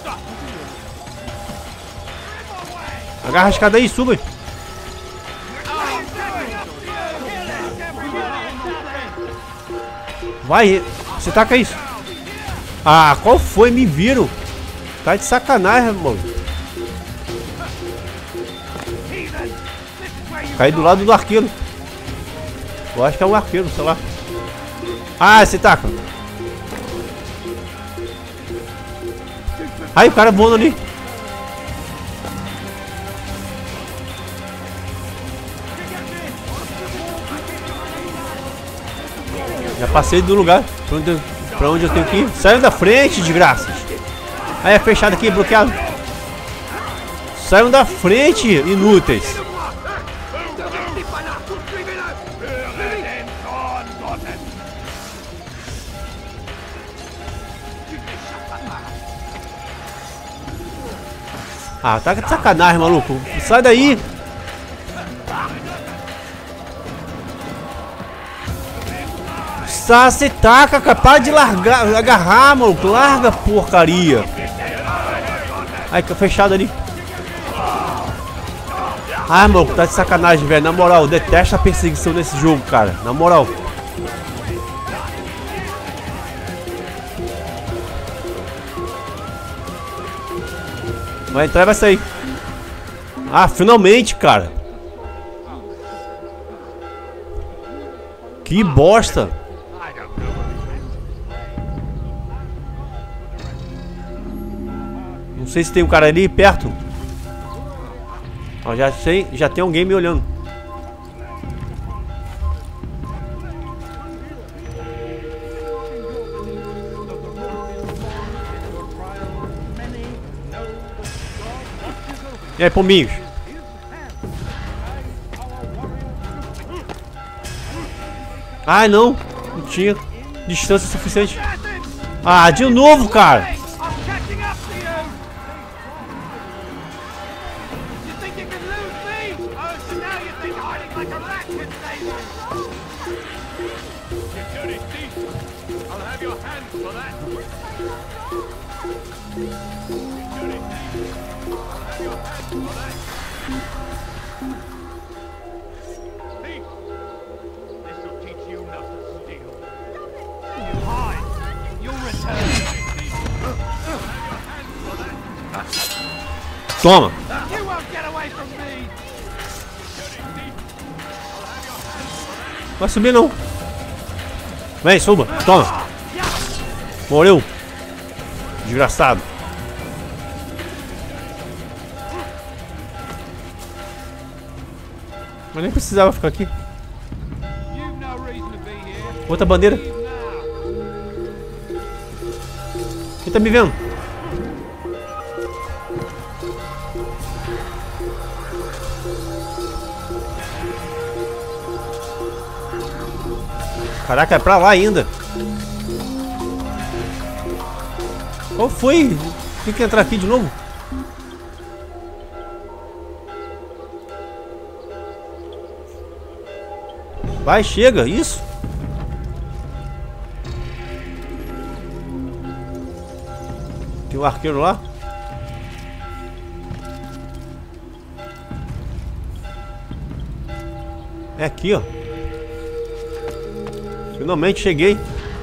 Agarra a escada aí, suba. Vai, você taca isso. Ah, qual foi? Me viram. Tá de sacanagem, mano. Caí do lado do arqueiro. Eu acho que é um arqueiro, sei lá. Ah, você taca. Aí o cara voando ali. Já passei do lugar pra onde, eu, pra onde eu tenho que ir. Saiam da frente, desgraças. Aí é fechado aqui, bloqueado. Saiam da frente, inúteis. Ah, tá de sacanagem, maluco. Sai daí. Sá, você taca, capaz de largar, agarrar, maluco. Larga a porcaria. Aí, fica fechado ali. Ah, maluco, tá de sacanagem, velho. Na moral, eu detesto a perseguição nesse jogo, cara. Na moral. Vai entrar e vai sair. Ah, finalmente, cara. Que bosta. Não sei se tem um cara ali perto. Ó, já sei, já tem alguém me olhando. E aí, pombinhos? Ai, não. Não tinha distância suficiente. Ah, de novo, cara. Toma. Vai subir não. Vem, suba. Toma. Morreu. Desgraçado. Mas nem precisava ficar aqui. Outra bandeira. Quem tá me vendo? Caraca, é pra lá ainda. Qual foi? Tem que entrar aqui de novo? Vai, chega, isso. Tem um arqueiro lá. É aqui, ó. Finalmente cheguei.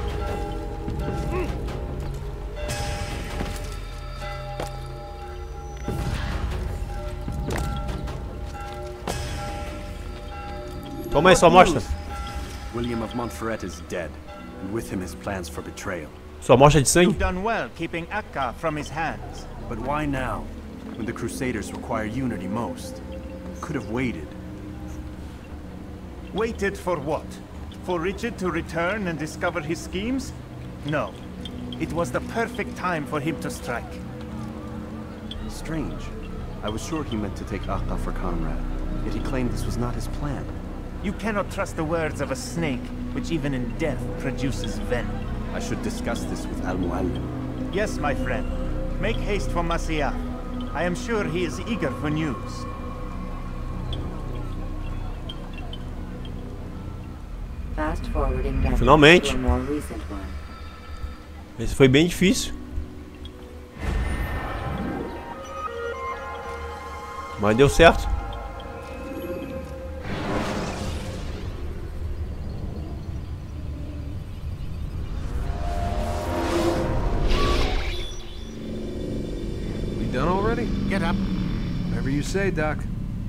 Toma aí sua amostra. William of Montferrat is dead, and with him his plans for betrayal. Sua amostra de sangue. You've done well keeping Akka from his hands. But why now, when the Crusaders require unity most? Could have waited. Waited for what? For Richard to return and discover his schemes? No. It was the perfect time for him to strike. Strange. I was sure he meant to take Akka for Conrad, yet he claimed this was not his plan. You cannot trust the words of a snake, which even in death produces venom. I should discuss this with Al-Mualim. Yes, my friend. Make haste for Masyaf. I am sure he is eager for news. Fast forwarding down Finalmente. to a more recent one. Esse foi bem difícil. Mas deu certo. Get up. Whatever you say, Doc.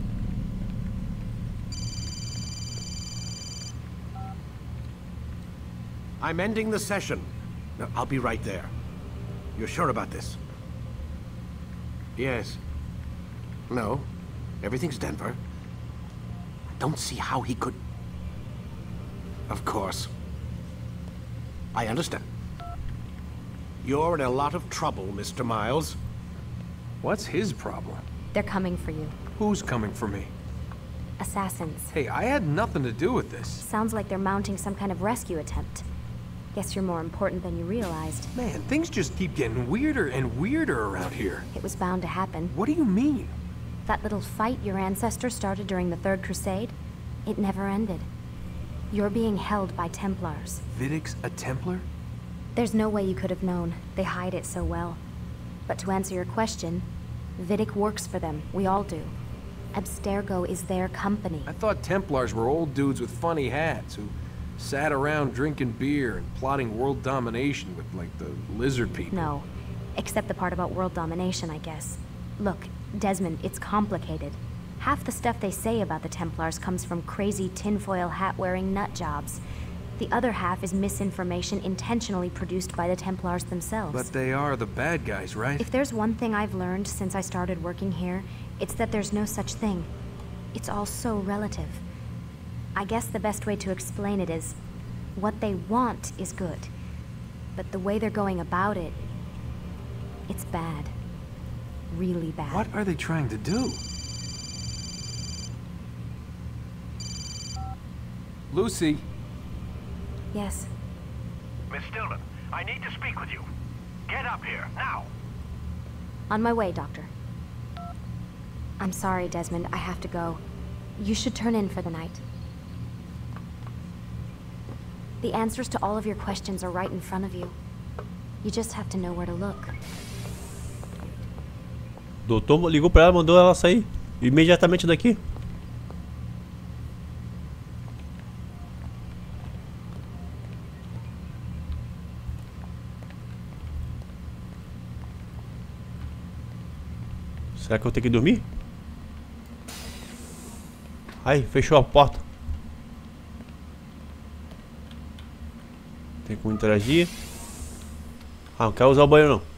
I'm ending the session. No, I'll be right there. You're sure about this? Yes. No. Everything's Denver. I don't see how he could... Of course. I understand. You're in a lot of trouble, Mister Miles. What's his problem? They're coming for you. Who's coming for me? Assassins. Hey, I had nothing to do with this. Sounds like they're mounting some kind of rescue attempt. Guess you're more important than you realized. Man, things just keep getting weirder and weirder around here. It was bound to happen. What do you mean? That little fight your ancestors started during the Third Crusade, it never ended. You're being held by Templars. Vidic's a Templar? There's no way you could have known. They hide it so well. But to answer your question, Vidic works for them. We all do. Abstergo is their company. I thought Templars were old dudes with funny hats who sat around drinking beer and plotting world domination with, like, the lizard people. No. Except the part about world domination, I guess. Look, Desmond, it's complicated. Half the stuff they say about the Templars comes from crazy tinfoil hat-wearing nut jobs. The other half is misinformation intentionally produced by the Templars themselves. But they are the bad guys, right? If there's one thing I've learned since I started working here, it's that there's no such thing. It's all so relative. I guess the best way to explain it is, what they want is good. But the way they're going about it, it's bad. Really bad. What are they trying to do? Lucy. Yes. Miss Stillman, I need to speak with you. Get up here, now! On my way, Doctor. I'm sorry, Desmond. I have to go. You should turn in for the night. The answers to all of your questions are right in front of you. You just have to know where to look. Doutor ligou pra ela, mandou ela sair imediatamente daqui. Será que eu tenho que dormir? Ai, fechou a porta. Tem como interagir. Ah, não quero usar o banheiro não.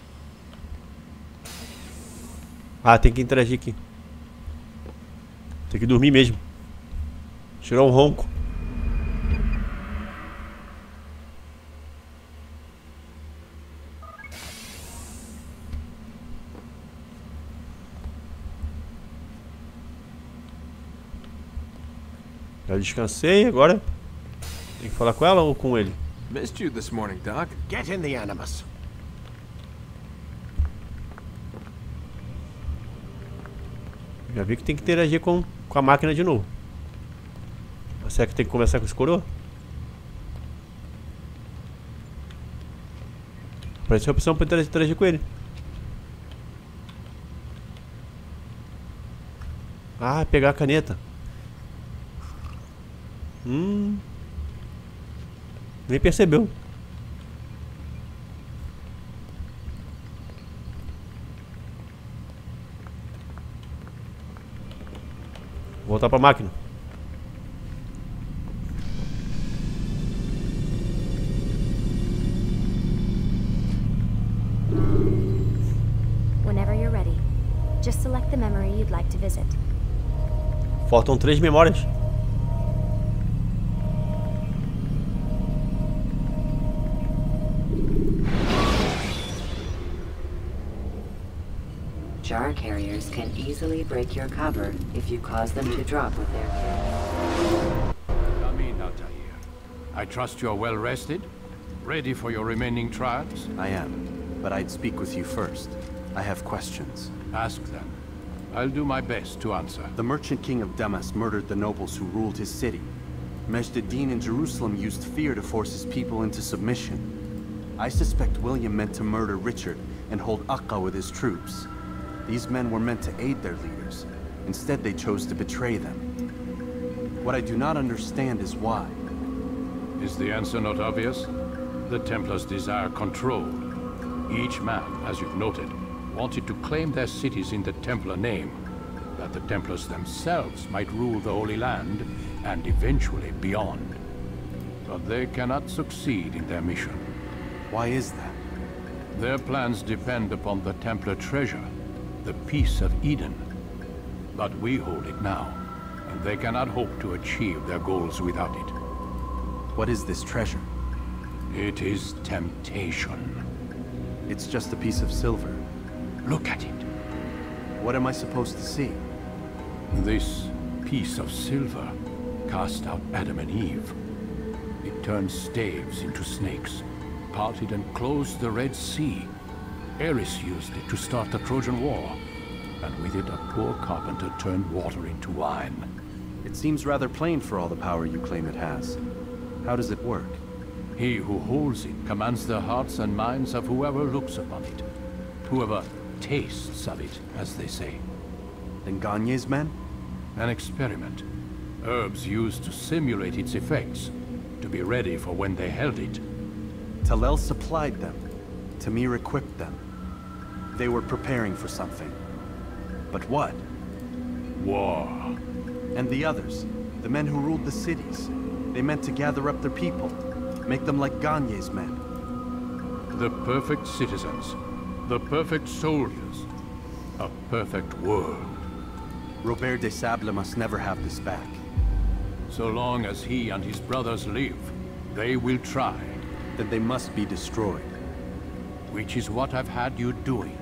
Ah, tem que interagir aqui. Tem que dormir mesmo. Tirar um ronco. Já descansei, agora tem que falar com ela ou com ele? Missed you this morning, Doc. Get in the Animus. Já vi que tem que interagir com, com a máquina de novo. Mas será que tem que conversar com esse coroa? Apareceu a opção para interagir, interagir com ele. Ah, pegar a caneta. Hum. Nem percebeu. Voltar pra máquina. Whenever you're ready, just select the memory you'd like to visit. Faltam três memórias. Jar carriers can easily break your cover if you cause them to drop with their carrier. Come in, Altair. I trust you're well rested? Ready for your remaining trials? I am, but I'd speak with you first. I have questions. Ask them. I'll do my best to answer. The merchant king of Damas murdered the nobles who ruled his city. Majd ad-Din in Jerusalem used fear to force his people into submission. I suspect William meant to murder Richard and hold Akka with his troops. These men were meant to aid their leaders. Instead, they chose to betray them. What I do not understand is why. Is the answer not obvious? The Templars desire control. Each man, as you've noted, wanted to claim their cities in the Templar name, that the Templars themselves might rule the Holy Land and eventually beyond. But they cannot succeed in their mission. Why is that? Their plans depend upon the Templar treasure, the Peace of Eden. But we hold it now, and they cannot hope to achieve their goals without it. What is this treasure? It is temptation. It's just a piece of silver. Look at it. What am I supposed to see? This piece of silver cast out Adam and Eve. It turned staves into snakes, parted and closed the Red Sea. Ares used it to start the Trojan War, and with it a poor carpenter turned water into wine. It seems rather plain for all the power you claim it has. How does it work? He who holds it commands the hearts and minds of whoever looks upon it. Whoever tastes of it, as they say. Then Gagne's men? An experiment. Herbs used to simulate its effects, to be ready for when they held it. Talel supplied them. Tamir equipped them. They were preparing for something. But what? War. And the others, the men who ruled the cities, they meant to gather up their people, make them like Gagne's men. The perfect citizens, the perfect soldiers, a perfect world. Robert de Sable must never have this back. So long as he and his brothers live, they will try. Then they must be destroyed. Which is what I've had you doing.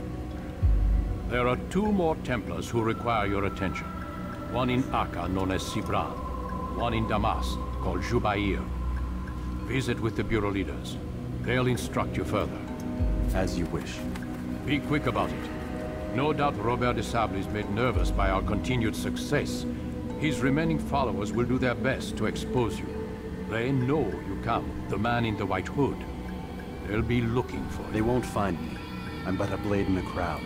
There are two more Templars who require your attention. One in Acre, known as Sibran. One in Damas, called Jubair. Visit with the Bureau leaders. They'll instruct you further. As you wish. Be quick about it. No doubt Robert de Sable is made nervous by our continued success. His remaining followers will do their best to expose you. They know you come, the man in the white hood. They'll be looking for you. They won't find me. I'm but a blade in a crowd.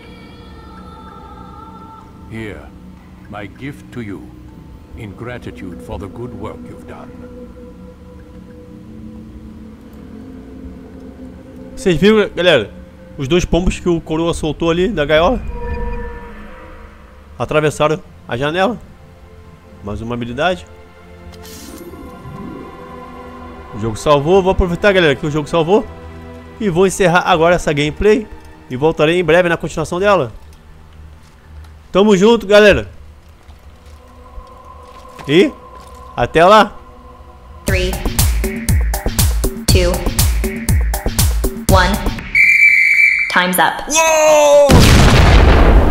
Here, my gift to you, in gratitude for the good work you've done. Vocês viram, galera? Os dois pombos que o coroa soltou ali da gaiola atravessaram a janela. Mais uma habilidade. O jogo salvou. Vou aproveitar, galera, que o jogo salvou. E vou encerrar agora essa gameplay. E voltarei em breve na continuação dela. Tamo junto, galera. E até lá. three, two, one. Time's up. Whoa!